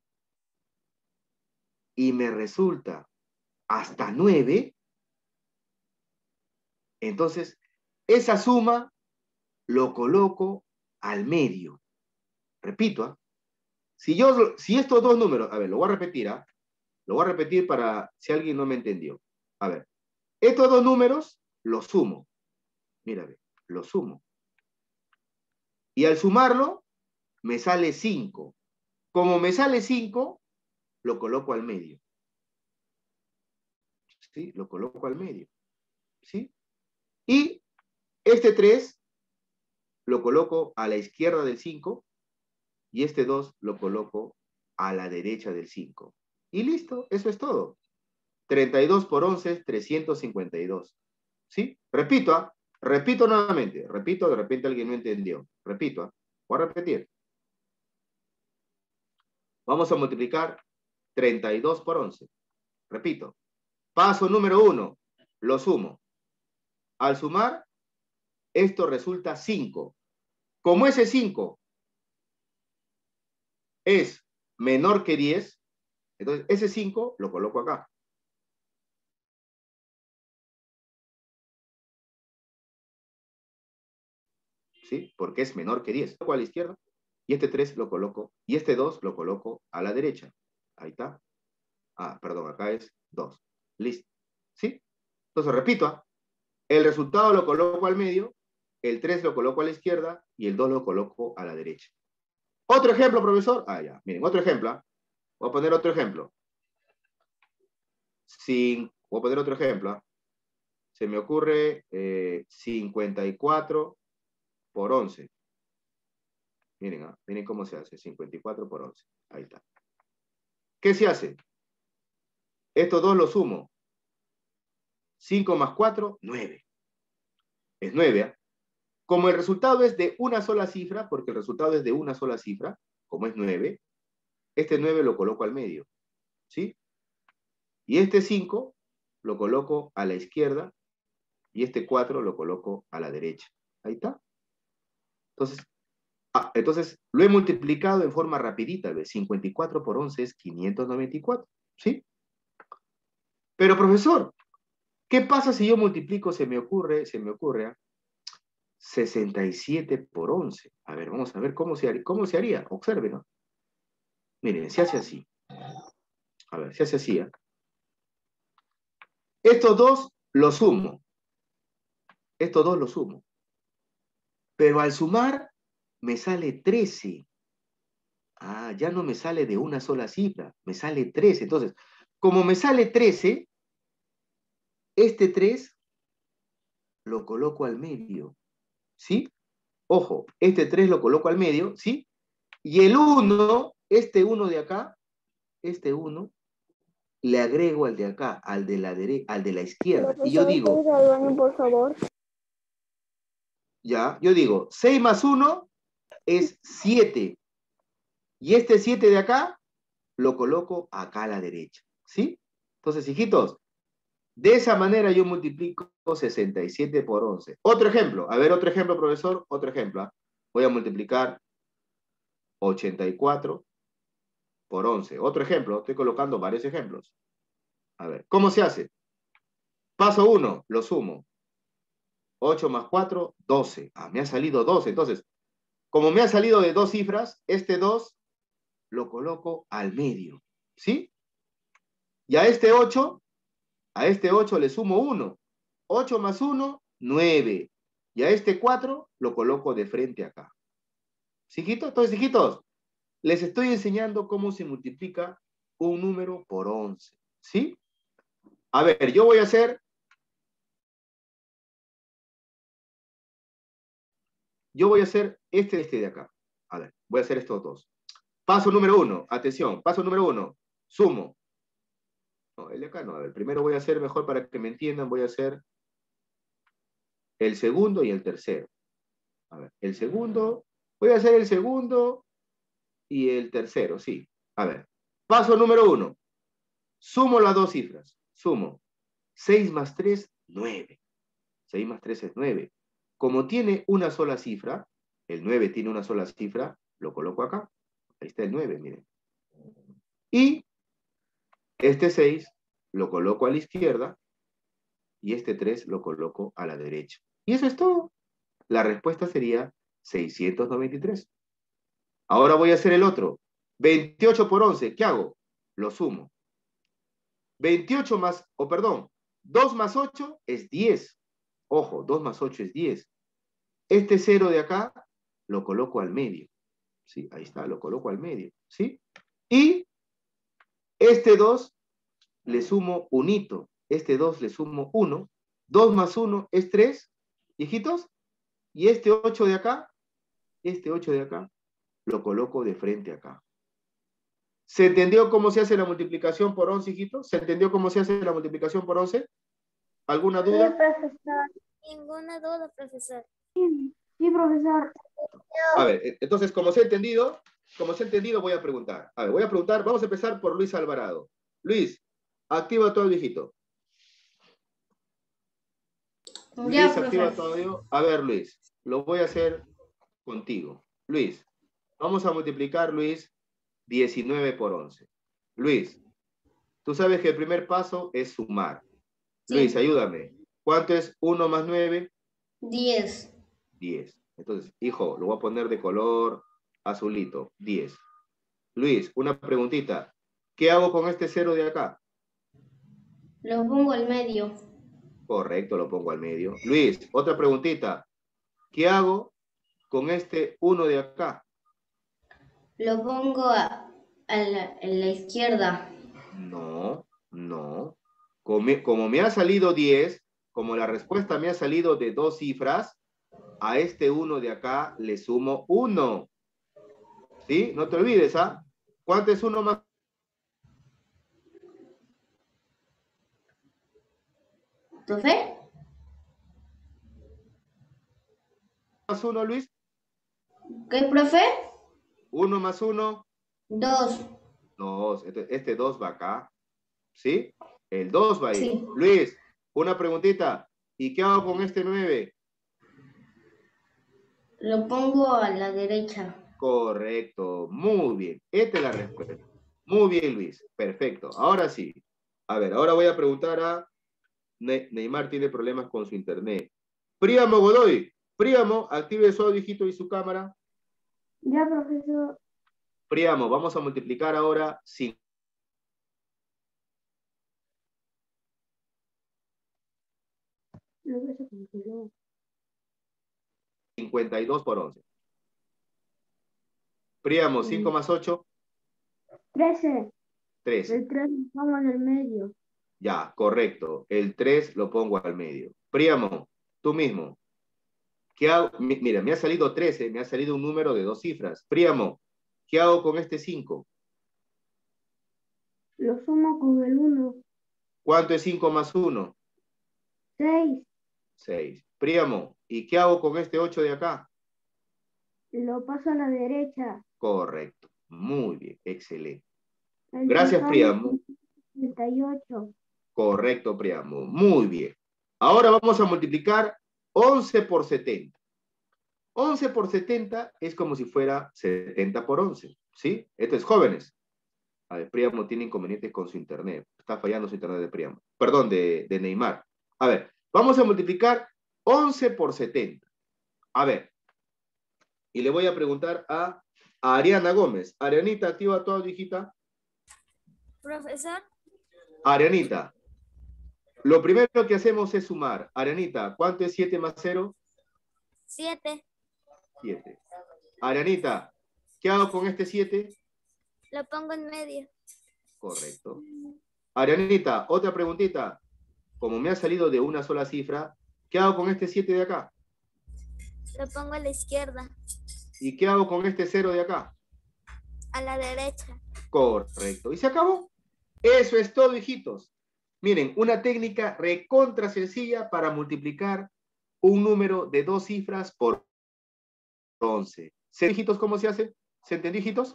y me resulta hasta nueve, entonces esa suma lo coloco al medio. Repito, ¿eh? si, yo, si estos dos números, a ver, lo voy a repetir, ¿eh? lo voy a repetir para si alguien no me entendió. A ver, estos dos números los sumo. Mírame, los sumo. Y al sumarlo, me sale cinco. Como me sale cinco, lo coloco al medio. ¿Sí? Lo coloco al medio. ¿Sí? Y este tres lo coloco a la izquierda del cinco y este dos lo coloco a la derecha del cinco. Y listo, eso es todo. treinta y dos por once, trescientos cincuenta y dos. ¿Sí? Repito, ¿eh? repito nuevamente. Repito, de repente alguien no entendió. Repito, ¿eh? voy a repetir. Vamos a multiplicar treinta y dos por once. Repito. Paso número uno. Lo sumo. Al sumar, esto resulta cinco. Como ese cinco es menor que diez, entonces ese cinco lo coloco acá. ¿Sí? Porque es menor que diez. Lo coloco a la izquierda. Y este tres lo coloco. Y este dos lo coloco a la derecha. Ahí está. Ah, perdón, acá es dos. Listo. ¿Sí? Entonces repito. ¿eh? El resultado lo coloco al medio. El tres lo coloco a la izquierda. Y el dos lo coloco a la derecha. Otro ejemplo, profesor. Ah, ya. Miren, otro ejemplo. ¿eh? Voy a poner otro ejemplo. Cinco. Voy a poner otro ejemplo. ¿eh? se me ocurre eh, cincuenta y cuatro por once. Miren, ¿ah? Miren cómo se hace, cincuenta y cuatro por once. Ahí está. ¿Qué se hace? Estos dos los sumo. cinco más cuatro, nueve. Es nueve, ¿eh? Como el resultado es de una sola cifra, porque el resultado es de una sola cifra, como es nueve, este nueve lo coloco al medio, ¿sí? Y este cinco lo coloco a la izquierda, y este cuatro lo coloco a la derecha. Ahí está. Entonces, ah, entonces lo he multiplicado en forma rapidita, ¿ves? cincuenta y cuatro por once es quinientos noventa y cuatro, ¿sí? Pero, profesor, ¿qué pasa si yo multiplico, se me ocurre, se me ocurre, ¿eh? sesenta y siete por once. A ver, vamos a ver cómo se haría. ¿Cómo se haría? Observen, ¿no? Miren, se hace así. A ver, se hace así, ¿eh? Estos dos los sumo. Estos dos los sumo. Pero al sumar, me sale trece. Ah, ya no me sale de una sola cifra. Me sale trece. Entonces, como me sale trece, este tres lo coloco al medio. ¿Sí? Ojo, este tres lo coloco al medio, ¿sí? Y el uno, este uno de acá, este uno, le agrego al de acá, al de la dere al de la izquierda. Y yo digo, por favor. ya, yo digo, seis más uno es siete. Y este siete de acá, lo coloco acá a la derecha, ¿sí? Entonces, hijitos, de esa manera yo multiplico sesenta y siete por once. Otro ejemplo, a ver, otro ejemplo, profesor, otro ejemplo. ¿eh? Voy a multiplicar ochenta y cuatro por once. Otro ejemplo, estoy colocando varios ejemplos. A ver, ¿cómo se hace? Paso uno, lo sumo. ocho más cuatro, doce. Ah, me ha salido doce. Entonces, como me ha salido de dos cifras, este dos lo coloco al medio. ¿Sí? Y a este ocho, a este ocho le sumo uno. ocho más uno, nueve. Y a este cuatro lo coloco de frente acá. ¿Sí, hijitos? Entonces, hijitos, les estoy enseñando cómo se multiplica un número por once. ¿Sí? A ver, yo voy a hacer... Yo voy a hacer este, este de acá. A ver, voy a hacer estos dos. Paso número uno, atención, paso número uno, sumo. No, el de acá no, a ver, primero voy a hacer, mejor para que me entiendan, voy a hacer el segundo y el tercero. A ver, el segundo, voy a hacer el segundo y el tercero, sí. A ver, paso número uno, sumo las dos cifras, sumo. seis más tres, nueve. seis más tres es nueve. Como tiene una sola cifra, el nueve tiene una sola cifra, lo coloco acá. Ahí está el nueve, miren. Y este seis lo coloco a la izquierda y este tres lo coloco a la derecha. Y eso es todo. La respuesta sería seiscientos noventa y tres. Ahora voy a hacer el otro. veintiocho por once, ¿qué hago? Lo sumo. veintiocho más, o oh, perdón, dos más ocho es diez. Ojo, dos más ocho es diez. Este cero de acá lo coloco al medio. ¿Sí? Ahí está, lo coloco al medio. ¿Sí? Y este dos le sumo un hito. Este dos le sumo uno. dos más uno es tres. Hijitos. Y este ocho de acá, este ocho de acá, lo coloco de frente acá. ¿Se entendió cómo se hace la multiplicación por once, hijitos? ¿Se entendió cómo se hace la multiplicación por once? ¿Alguna duda? Sí, profesor. Ninguna duda, profesor. Sí, sí, profesor. A ver, entonces, como se ha entendido, como se ha entendido, voy a preguntar. A ver, voy a preguntar, vamos a empezar por Luis Alvarado. Luis, activa tu audio, hijito. Ya, Luis, activa profe. tu audio. A ver, Luis, lo voy a hacer contigo. Luis, vamos a multiplicar, Luis, diecinueve por once. Luis, tú sabes que el primer paso es sumar. Sí. Luis, ayúdame. ¿Cuánto es uno más nueve? diez. diez. Entonces, hijo, lo voy a poner de color azulito. diez. Luis, una preguntita. ¿Qué hago con este cero de acá? Lo pongo al medio. Correcto, lo pongo al medio. Luis, otra preguntita. ¿Qué hago con este uno de acá? Lo pongo a, a, la, a la izquierda. No, no. Como, como me ha salido diez, como la respuesta me ha salido de dos cifras, a este uno de acá le sumo uno. ¿Sí? No te olvides, ¿ah? ¿Cuánto es uno más? ¿Profe? ¿Más uno, Luis? ¿Qué, profe? Uno más uno. Dos. Dos. Este, este dos va acá. ¿Sí? El dos va ahí. Sí. Luis, una preguntita. ¿Y qué hago con este nueve? Lo pongo a la derecha. Correcto. Muy bien. Esta es la respuesta. Muy bien, Luis. Perfecto. Ahora sí. A ver, ahora voy a preguntar a... Ne Neymar tiene problemas con su internet. Príamo Godoy. Príamo, active su audio, hijito, y su cámara. Ya, profesor. Príamo, vamos a multiplicar ahora cinco. cincuenta y dos por once. Príamo, cinco más ocho. trece. trece. El tres lo pongo en el medio. Ya, correcto. El tres lo pongo al medio. Príamo, tú mismo. ¿Qué hago? Mira, me ha salido trece, me ha salido un número de dos cifras. Príamo, ¿qué hago con este cinco? Lo sumo con el uno. ¿Cuánto es cinco más uno? seis. seis. Príamo, ¿y qué hago con este ocho de acá? Lo paso a la derecha. Correcto. Muy bien, excelente. El Gracias, total Príamo. es treinta y ocho. Correcto, Príamo. Muy bien. Ahora vamos a multiplicar once por setenta. once por setenta es como si fuera setenta por once. ¿Sí? Esto es jóvenes. A ver, Príamo tiene inconvenientes con su internet. Está fallando su internet de Príamo. Perdón, de, de Neymar. A ver, vamos a multiplicar once por setenta. A ver. Y le voy a preguntar a, a Ariana Gómez. Arianita, activa tu audio, hijita. Profesor. Arianita. Lo primero que hacemos es sumar. Arianita, ¿cuánto es siete más cero? siete. siete. Arianita, ¿qué hago con este siete? Lo pongo en medio. Correcto. Arianita, otra preguntita. Como me ha salido de una sola cifra, ¿qué hago con este siete de acá? Lo pongo a la izquierda. ¿Y qué hago con este cero de acá? A la derecha. Correcto. ¿Y se acabó? Eso es todo, hijitos. Miren, una técnica recontra sencilla para multiplicar un número de dos cifras por once. ¿Se hijitos cómo se hace? ¿Se entendió, hijitos?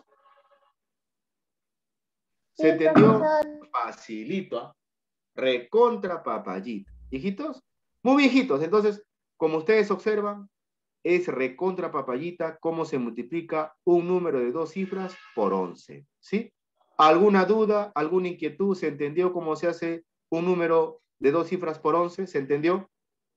¿Se Sí, entendió? profesor. Facilito. ¿Ah? Recontra papayita. ¿Hijitos? Muy bien, hijitos. Entonces, como ustedes observan, es recontra papayita cómo se multiplica un número de dos cifras por once. ¿Sí? ¿Alguna duda? ¿Alguna inquietud? ¿Se entendió cómo se hace un número de dos cifras por once? ¿Se entendió?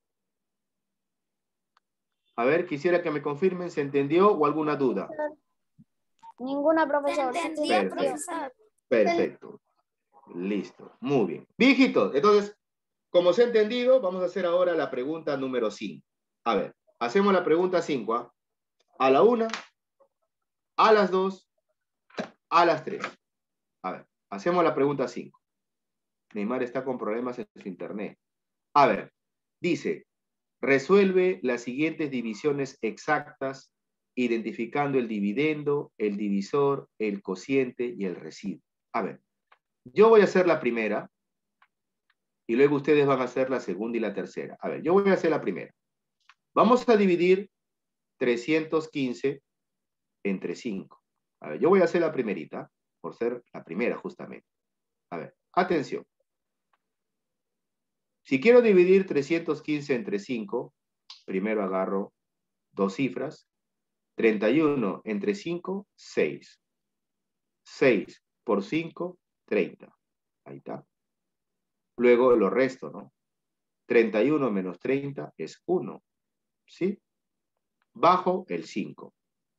A ver, quisiera que me confirmen, ¿se entendió o alguna duda? Ninguna, profesor. Se Sí, entendió, Perfecto. profesor. Perfecto. Listo. Muy bien. Viejitos, entonces, como se ha entendido, vamos a hacer ahora la pregunta número cinco. A ver, hacemos la pregunta cinco. ¿ah? A la una, a las dos, a las tres. A ver, hacemos la pregunta cinco. Neymar está con problemas en su internet. A ver, dice, resuelve las siguientes divisiones exactas identificando el dividendo, el divisor, el cociente y el residuo. A ver, yo voy a hacer la primera y luego ustedes van a hacer la segunda y la tercera. A ver, yo voy a hacer la primera. Vamos a dividir trescientos quince entre cinco. A ver, yo voy a hacer la primerita, por ser la primera justamente. A ver, atención. Si quiero dividir trescientos quince entre cinco, primero agarro dos cifras. treinta y uno entre cinco, seis. seis por cinco, treinta. Ahí está. Luego lo resto, ¿no? treinta y uno menos treinta es uno. ¿Sí? Bajo el cinco.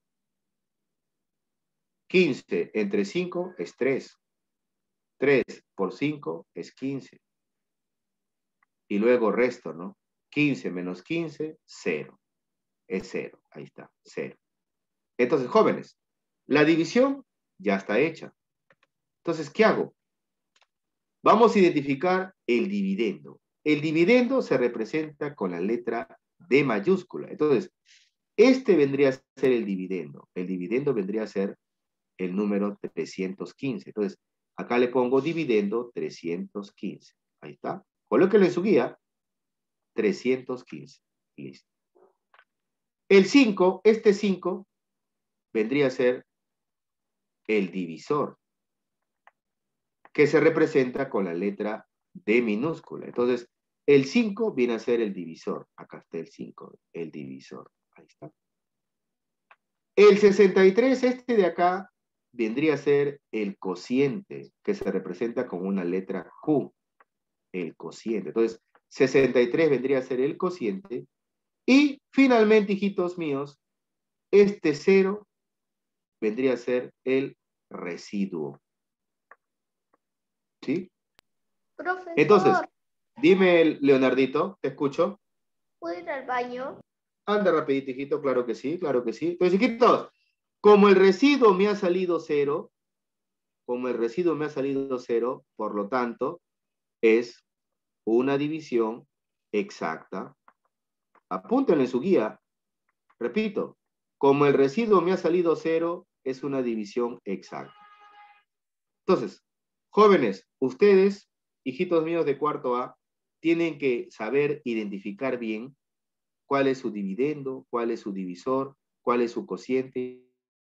quince entre cinco es tres. tres por cinco es quince. Y luego resto, ¿no? quince menos quince, cero. Es cero. Ahí está, cero. Entonces, jóvenes, la división ya está hecha. Entonces, ¿qué hago? Vamos a identificar el dividendo. el dividendo se representa con la letra D mayúscula. Entonces, este vendría a ser el dividendo. El dividendo vendría a ser el número trescientos quince. Entonces, acá le pongo dividendo trescientos quince. Ahí está. Colóquelo en su guía. trescientos quince. Listo. El cinco, este cinco, vendría a ser el divisor, que se representa con la letra D minúscula. Entonces, el cinco viene a ser el divisor. Acá está el cinco, el divisor. Ahí está. El sesenta y tres, este de acá, vendría a ser el cociente, que se representa con una letra Q. El cociente. Entonces, sesenta y tres vendría a ser el cociente. Y finalmente, hijitos míos, este cero vendría a ser el residuo. ¿Sí? Profesor, Entonces, dime, Leonardito, te escucho. ¿puedo ir al baño? Anda rapidito, hijito, claro que sí, claro que sí. Entonces, hijitos, como el residuo me ha salido cero, como el residuo me ha salido cero, por lo tanto, es una división exacta. Apúntenle en su guía. Repito, como el residuo me ha salido cero, es una división exacta. Entonces, jóvenes, ustedes, hijitos míos de cuarto A, tienen que saber identificar bien cuál es su dividendo, cuál es su divisor, cuál es su cociente.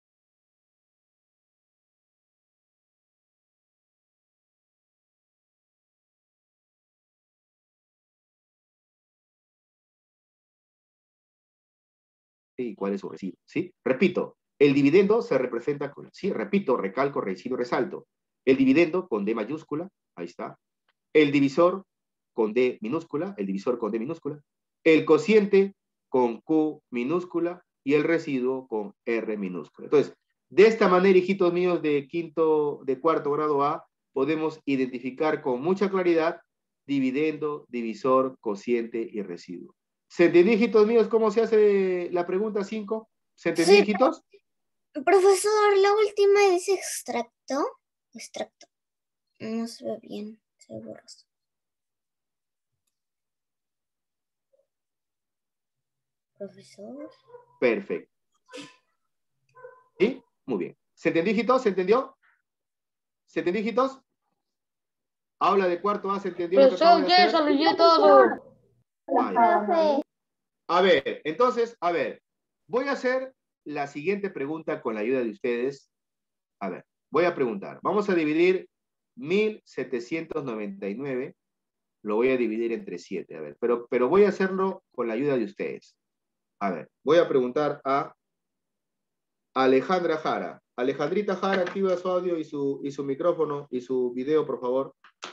Y cuál es su residuo, ¿sí? Repito, el dividendo se representa con, sí, repito, recalco, residuo, resalto. El dividendo con D mayúscula, ahí está. El divisor con D minúscula, el divisor con D minúscula. El cociente con Q minúscula y el residuo con R minúscula. Entonces, de esta manera, hijitos míos de quinto, de cuarto grado A, podemos identificar con mucha claridad dividendo, divisor, cociente y residuo. ¿Se entendió, hijitos míos, cómo se hace la pregunta cinco? ¿Se entendió, Sí, hijitos? Profesor, la última dice extracto. Extracto. No se ve bien, se ve borroso. Profesor. Perfecto. ¿Sí? Muy bien. ¿Se entendió, hijitos? ¿Se entendió? ¿Se entendió, hijitos? Habla de cuarto A, ¿se entendió lo que acabo de Profesor, hacer? ya salió todo. Vaya. A ver, entonces, a ver, voy a hacer la siguiente pregunta con la ayuda de ustedes. A ver, voy a preguntar. Vamos a dividir mil setecientos noventa y nueve, lo voy a dividir entre siete, a ver, pero, pero voy a hacerlo con la ayuda de ustedes. A ver, voy a preguntar a Alejandra Jara. Alejandrita Jara, activa su audio y su, y su micrófono y su video, por favor.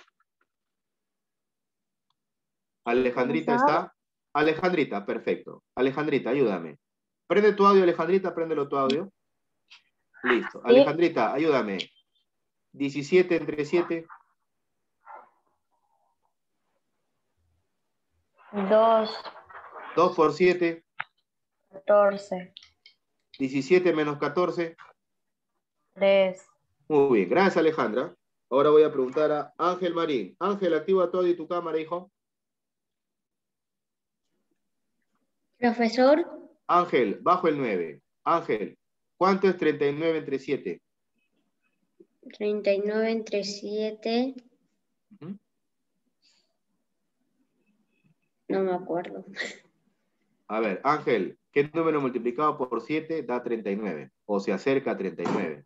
Alejandrita está. Alejandrita, perfecto. Alejandrita, ayúdame. Prende tu audio, Alejandrita, préndelo tu audio. Listo. Alejandrita, ayúdame. diecisiete entre siete. dos. dos por siete. catorce. diecisiete menos catorce. tres. Muy bien, gracias, Alejandra. Ahora voy a preguntar a Ángel Marín. Ángel, activa tu audio y tu cámara, hijo. Profesor. Ángel, bajo el nueve. Ángel, ¿cuánto es treinta y nueve entre siete? treinta y nueve entre siete. Uh-huh. No me acuerdo. A ver, Ángel, ¿qué número multiplicado por siete da treinta y nueve? O se acerca a treinta y nueve.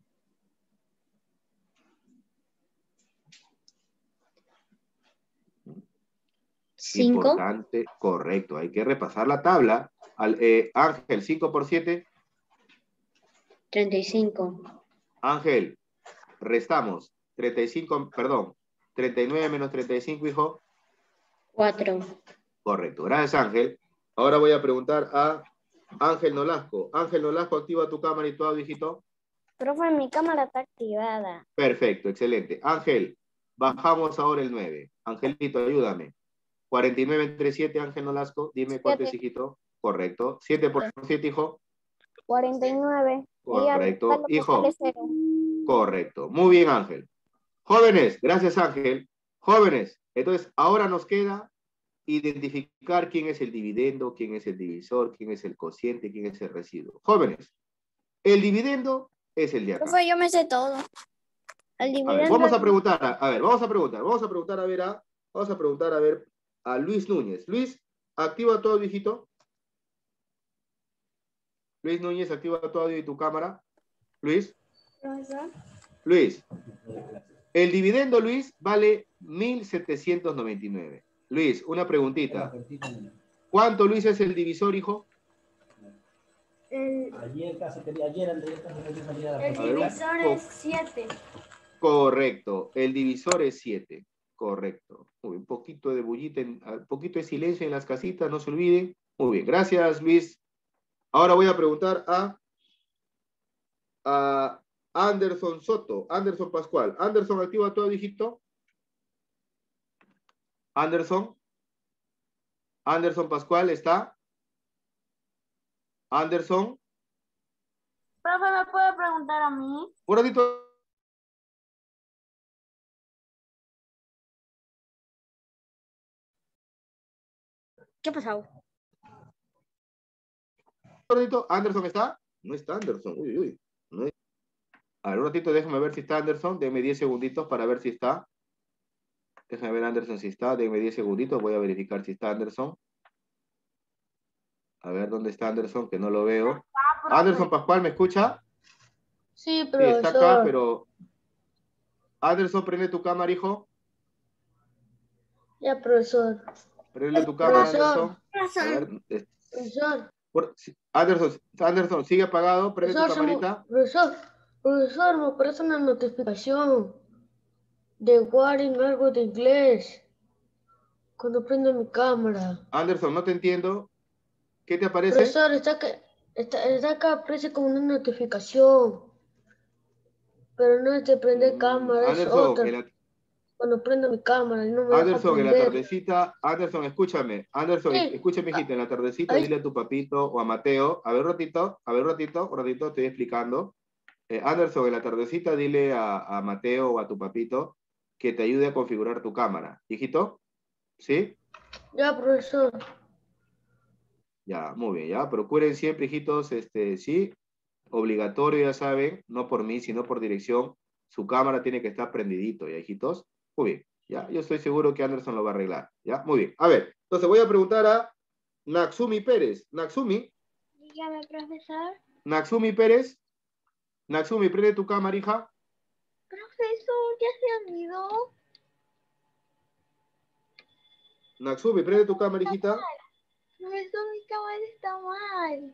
cinco. Importante, correcto. Hay que repasar la tabla. Al, eh, Ángel, cinco por siete. treinta y cinco. Ángel, restamos. treinta y cinco, perdón. treinta y nueve menos treinta y cinco, hijo. cuatro. Correcto. Gracias, Ángel. Ahora voy a preguntar a Ángel Nolasco. Ángel Nolasco, activa tu cámara y tu audio, hijito. Profe, mi cámara está activada. Perfecto, excelente. Ángel, bajamos ahora el nueve. Angelito, ayúdame. cuarenta y nueve entre siete, Ángel Nolasco. Dime cuánto es, hijito. Correcto. siete por siete, hijo. cuarenta y nueve. Correcto. Hijo. Correcto. Muy bien, Ángel. Jóvenes, gracias, Ángel. Jóvenes, Entonces, ahora nos queda identificar quién es el dividendo, quién es el divisor, quién es el cociente, quién es el residuo. Jóvenes, el dividendo es el de acá. Profe, yo me sé todo. El A dividendo. ver, vamos a preguntar, a, a ver, vamos a preguntar, vamos a preguntar a ver a, vamos a preguntar a ver a Luis Núñez. Luis, activa tu audio, hijito. Luis Núñez, activa tu audio y tu cámara. Luis. Profesor. Luis. El dividendo, Luis, vale mil setecientos noventa y nueve. Luis, una preguntita. ¿Cuánto, Luis, es el divisor, hijo? El, Ayer casi tenía, ayer Andrés casi tenía que salir a la el A ver, un divisor po- es siete. Correcto, el divisor es siete. Correcto. Muy bien, un poquito de bullita, en- un poquito de silencio en las casitas, no se olviden. Muy bien, gracias, Luis. Ahora voy a preguntar a, a Anderson Soto, Anderson Pascual. Anderson, activa todo, hijito. Anderson. Anderson Pascual, ¿está? Anderson. Profe, ¿me puede preguntar a mí? Un ratito. ¿Qué ha pasado? Un ratito. ¿Anderson está? No está Anderson. Uy, uy. No hay- A ver, un ratito, déjame ver si está Anderson. Denme diez segunditos para ver si está. Déjame ver Anderson si está. Denme diez segunditos. Voy a verificar si está Anderson. A ver, ¿dónde está Anderson? Que no lo veo. Anderson Pascual, ¿me escucha? Sí, Sí, profesor. está acá, pero... Anderson, prende tu cámara, hijo. Ya, profesor. Prende tu cámara, Profesor. Anderson. A ver, eh, Profesor. por- si- Anderson, Anderson, sigue apagado. Prende tu Profesor, se me- camarita. profesor, profesor, me aparece una notificación de Warren, algo de inglés. Cuando prendo mi cámara. Anderson, no te entiendo. ¿Qué te aparece? Profesor, está acá, está, está acá, aparece como una notificación. Pero no es de prender cámara, es Anderson, otra. en la- Cuando prendo mi cámara y no me deja Anderson, en la prender. tardecita, Anderson, escúchame. Anderson, Sí. escúchame, hijito, en la tardecita Ahí- dile a tu papito o a Mateo, a ver un ratito, a ver un ratito, un ratito, estoy explicando. Eh, Anderson, en la tardecita dile a, a Mateo o a tu papito que te ayude a configurar tu cámara. Hijito, ¿sí? Ya, profesor. Ya, muy bien, ya. Procuren siempre, hijitos, este, sí, obligatorio, ya saben, no por mí, sino por dirección. Su cámara tiene que estar prendidito, ¿ya, hijitos? Muy bien, ya. Yo estoy seguro que Anderson lo va a arreglar, ¿ya? Muy bien. A ver, entonces voy a preguntar a Naxumi Pérez. Naxumi, Dígame, profesor. Naxumi Pérez. Naxumi, prende tu cámara, hija. Profesor, ya se olvidó. Naxumi, prende tu cámara, hijita. Profesor, mi cámara está mal.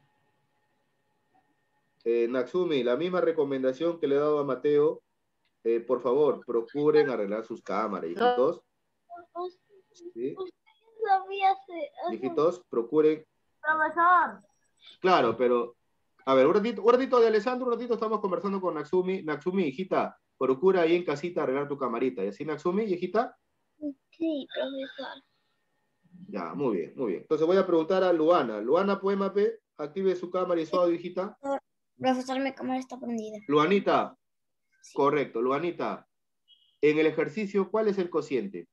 Eh, Naxumi, la misma recomendación que le he dado a Mateo. Eh, por favor, procuren arreglar sus cámaras, hijitos. ¿Sí? Sabía hace- hace- Hijitos, procuren. Profesor. Claro, pero, a ver, un ratito, un ratito de Alessandro, un ratito estamos conversando con Naxumi. Naxumi, hijita, procura ahí en casita arreglar tu camarita. ¿Y así, Naxumi, hijita? Sí, profesor. Ya, muy bien, muy bien. Entonces voy a preguntar a Luana. Luana, Poema P, active su cámara y su audio, hijita. Profesor, mi cámara está prendida. Luanita, correcto, Luanita. En el ejercicio, ¿cuál es el cociente?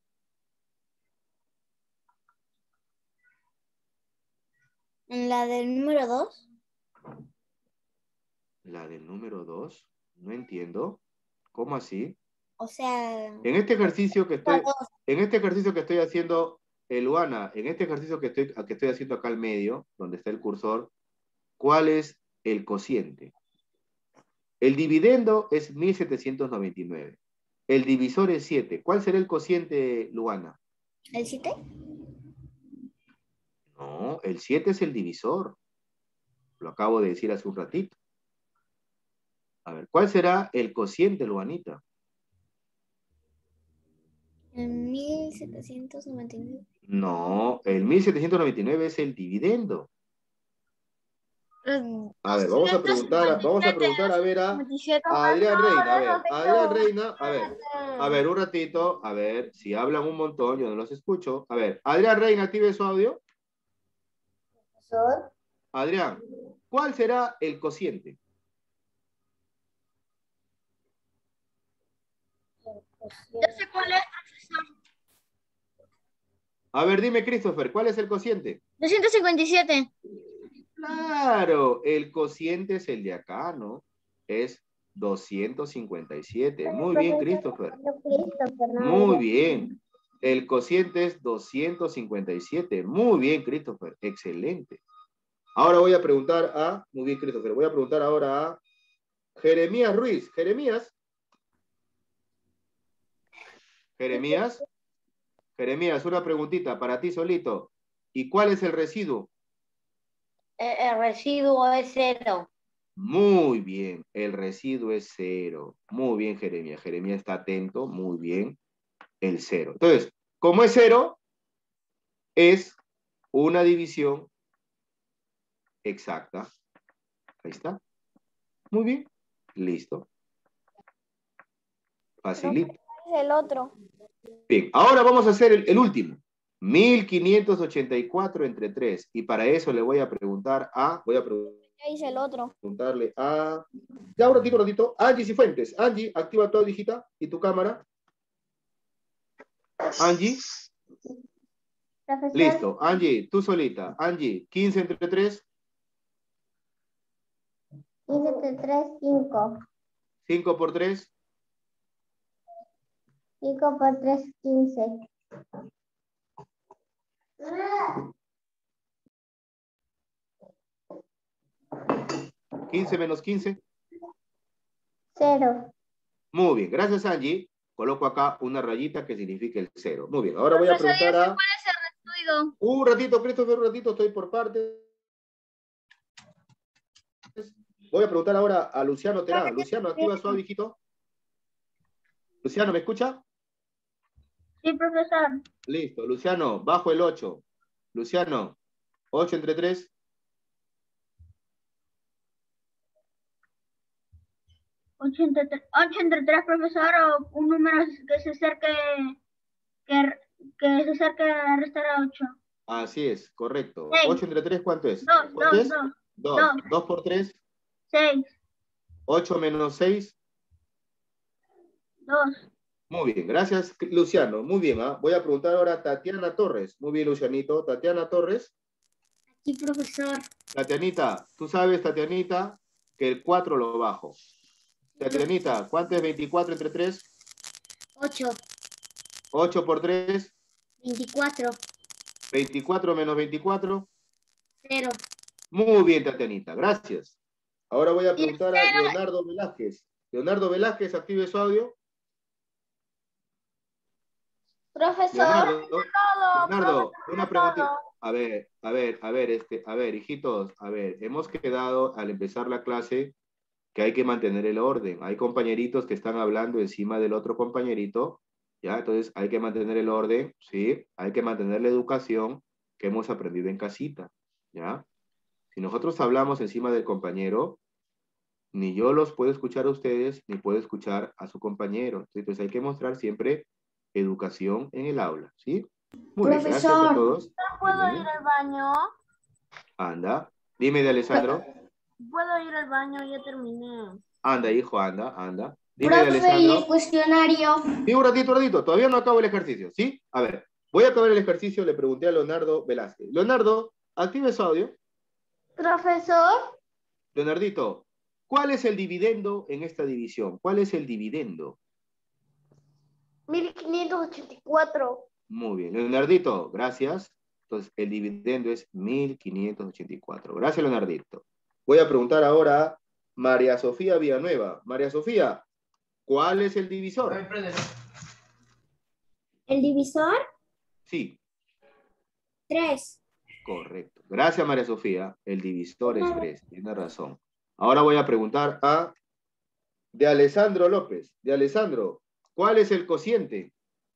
En la del número dos. La del número dos. No entiendo. ¿Cómo así? O sea. En este ejercicio que estoy, La dos. en este ejercicio que estoy haciendo, eh, Luana, en este ejercicio que estoy, que estoy haciendo acá al medio, donde está el cursor, ¿cuál es el cociente? El dividendo es mil setecientos noventa y nueve. El divisor es siete. ¿Cuál será el cociente, Luana? ¿El siete? No, el siete es el divisor. Lo acabo de decir hace un ratito. A ver, ¿cuál será el cociente, Luanita? En mil setecientos noventa y nueve. No, el mil setecientos noventa y nueve es el dividendo. A ver, vamos a preguntar, vamos a preguntar a ver a, a Adrián Reina. A ver, Adrián Reina, a ver, a ver, un ratito, a ver, si hablan un montón, yo no los escucho. A ver, Adrián Reina, active su audio. Profesor. Adrián, ¿cuál será el cociente? Ya sé cuál es, profesor. A ver, dime, Christopher, ¿cuál es el cociente? doscientos cincuenta y siete. Claro, el cociente es el de acá, ¿no? Es doscientos cincuenta y siete. Muy bien, Christopher. Muy bien. El cociente es doscientos cincuenta y siete. Muy bien, Christopher. Excelente. Ahora voy a preguntar a... Muy bien, Christopher. Voy a preguntar ahora a Jeremías Ruiz. Jeremías. Jeremías. Jeremías, una preguntita para ti solito. ¿Y cuál es el residuo? El, el residuo es cero. Muy bien, el residuo es cero. Muy bien, Jeremías. Jeremías está atento, muy bien. El cero. Entonces, como es cero, es una división exacta. Ahí está. Muy bien. Listo. Facilito. El otro. Bien, ahora vamos a hacer el, el último. mil quinientos ochenta y cuatro entre tres. Y para eso le voy a preguntar a... Voy a preguntar. Ya hice el otro. Preguntarle a... Ya, un ratito, un ratito. Angie Cifuentes. Angie, activa tu audijita y tu cámara. Angie. Profesor. Listo. Angie, tú solita. Angie, quince entre tres. quince entre tres, cinco. cinco por tres. cinco por tres, quince. quince menos quince. Cero. Muy bien. Gracias, Angie. Coloco acá una rayita que significa el cero. Muy bien. Ahora voy a preguntar a... ¿Cuál es el residuo? Un ratito, Christopher, un ratito. Estoy por parte. Voy a preguntar ahora a Luciano Terán. Luciano, activa su audijito. Luciano, ¿me escucha? Sí, profesor. Listo. Luciano, bajo el ocho. Luciano, ocho entre tres. ocho entre tres, ocho entre tres, profesor, o un número que se acerque, que, que se acerque a restar a ocho. Así es, correcto. Seis. ocho entre tres, ¿cuánto es? Dos, ¿Cuánto dos, es? dos. dos. Dos. dos por tres. seis. ocho menos seis. dos. Muy bien, gracias, Luciano. Muy bien, ¿ah? Voy a preguntar ahora a Tatiana Torres. Muy bien, Lucianito. Tatiana Torres. Sí, profesor. Tatianita, tú sabes, Tatianita, que el cuatro lo bajo. Tatianita, ¿cuánto es veinticuatro entre tres? ocho. ocho por tres. veinticuatro. veinticuatro menos veinticuatro. cero. Muy bien, Tatianita, gracias. Ahora voy a preguntar a Leonardo Velázquez. Leonardo Velázquez, active su audio. Profesor. Leonardo, todo, Leonardo, profesor, una todo. preguntita. A ver, a ver, a ver, este, a ver, hijitos, a ver, hemos quedado al empezar la clase que hay que mantener el orden. Hay compañeritos que están hablando encima del otro compañerito, ¿ya? Entonces hay que mantener el orden, ¿sí? Hay que mantener la educación que hemos aprendido en casita, ¿ya? Si nosotros hablamos encima del compañero, ni yo los puedo escuchar a ustedes, ni puedo escuchar a su compañero. Entonces hay que mostrar siempre educación en el aula, ¿sí? Muy bien, gracias a todos. ¿No puedo Dime. ir al baño? Anda. Dime de Alessandro. Puedo ir al baño, ya terminé. Anda, hijo, anda, anda. Dime de Profe, ¿y Alessandro. el cuestionario? Sí, un ratito, un ratito. Todavía no acabo el ejercicio, ¿sí? A ver, voy a acabar el ejercicio. Le pregunté a Leonardo Velázquez. Leonardo, active su audio. Profesor. Leonardito, ¿cuál es el dividendo en esta división? ¿Cuál es el dividendo? mil quinientos ochenta y cuatro. Muy bien. Leonardito, gracias. Entonces, el dividendo es mil quinientos ochenta y cuatro. Gracias, Leonardito. Voy a preguntar ahora a María Sofía Villanueva. María Sofía, ¿cuál es el divisor? ¿El divisor? Sí, tres. correcto. Gracias, María Sofía. El divisor es tres. Tiene razón. Ahora voy a preguntar a de Alessandro López. De Alessandro, ¿cuál es el cociente?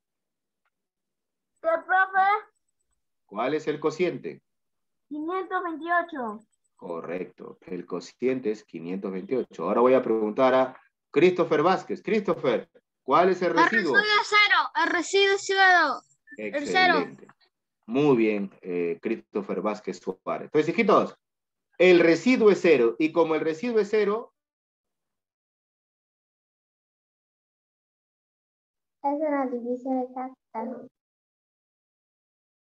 ¿Qué, profe? ¿Cuál es el cociente? quinientos veintiocho. Correcto. El cociente es quinientos veintiocho. Ahora voy a preguntar a Christopher Vázquez. Christopher, ¿cuál es el El residuo? residuo es cero. El residuo es cero. El cero. Excelente. Muy bien, eh, Christopher Vázquez Suárez. Entonces, hijitos, el residuo es cero. Y como el residuo es cero, Es una división exacta.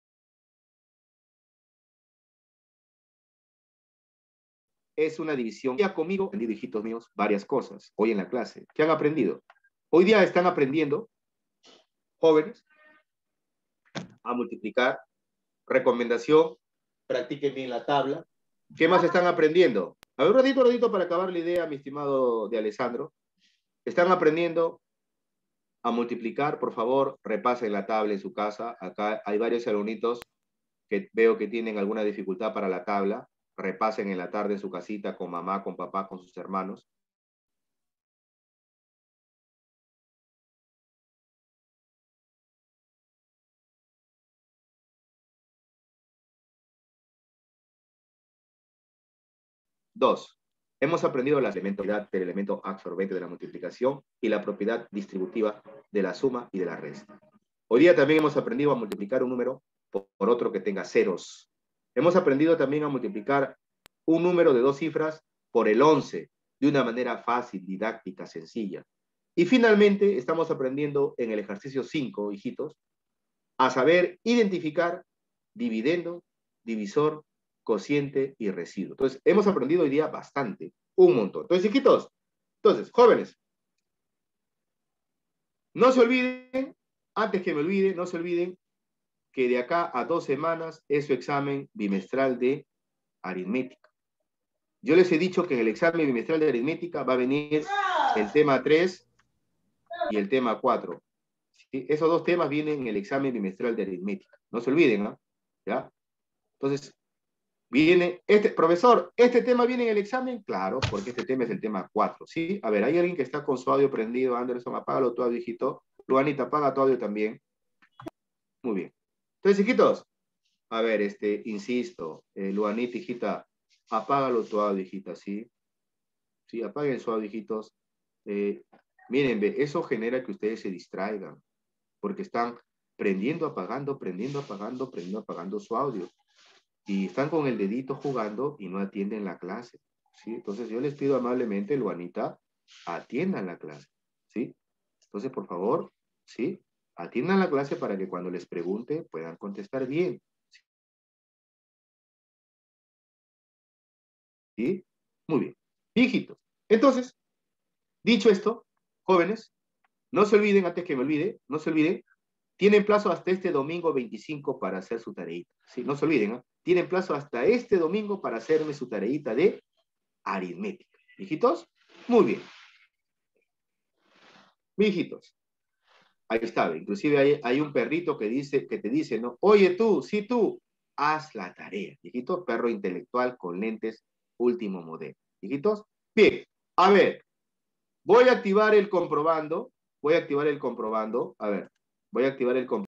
es una división. Ya conmigo, aprendido, hijitos míos, varias cosas hoy en la clase. ¿Qué han aprendido? Hoy día están aprendiendo, jóvenes, a multiplicar. Recomendación, practiquen bien la tabla. ¿Qué más están aprendiendo? A ver, un ratito, un ratito para acabar la idea, mi estimado de Alessandro. Están aprendiendo a multiplicar, por favor, repasen la tabla en su casa. Acá hay varios alumnitos que veo que tienen alguna dificultad para la tabla. Repasen en la tarde en su casita con mamá, con papá, con sus hermanos. Dos, hemos aprendido la elementariedad del elemento absorbente de la multiplicación y la propiedad distributiva de la suma y de la resta. Hoy día también hemos aprendido a multiplicar un número por otro que tenga ceros. Hemos aprendido también a multiplicar un número de dos cifras por el once, de una manera fácil, didáctica, sencilla. Y finalmente estamos aprendiendo en el ejercicio cinco, hijitos, a saber identificar dividendo, divisor, cociente y residuo. Entonces, hemos aprendido hoy día bastante, un montón. Entonces, hijitos, entonces, jóvenes, no se olviden, antes que me olvide, no se olviden que de acá a dos semanas es su examen bimestral de aritmética. Yo les he dicho que en el examen bimestral de aritmética va a venir el tema tres y el tema cuatro. ¿Sí? Esos dos temas vienen en el examen bimestral de aritmética. No se olviden, ¿no? ¿Ya? Entonces, viene, este, profesor, ¿este tema viene en el examen? Claro, porque este tema es el tema cuatro, ¿sí? A ver, hay alguien que está con su audio prendido, Anderson, apágalo tu audio, hijito. Luanita, apaga tu audio también. Muy bien. Entonces, hijitos, a ver, este, insisto, eh, Luanita, hijita, apágalo tu audio, hijita, ¿sí? Sí, apaguen su audio, hijitos. Eh, miren, ve, eso genera que ustedes se distraigan, porque están prendiendo, apagando, prendiendo, apagando, prendiendo, apagando su audio. Y están con el dedito jugando y no atienden la clase, ¿sí? Entonces yo les pido amablemente, Luanita, atiendan la clase, ¿sí? Entonces, por favor, ¿sí? Atiendan la clase para que cuando les pregunte puedan contestar bien, ¿sí? Muy bien. Hijitos. Entonces, dicho esto, jóvenes, no se olviden, antes que me olvide, no se olviden, tienen plazo hasta este domingo veinticinco para hacer su tareita, ¿sí? No se olviden, ¿eh? Tienen plazo hasta este domingo para hacerme su tareita de aritmética. ¿Hijitos? Muy bien. Hijitos. Ahí está, inclusive hay, hay un perrito que dice, que te dice, ¿no? Oye tú, sí tú, haz la tarea. Hijitos, perro intelectual con lentes último modelo. Hijitos, bien, a ver, voy a activar el comprobando, voy a activar el comprobando, a ver, voy a activar el comprobando.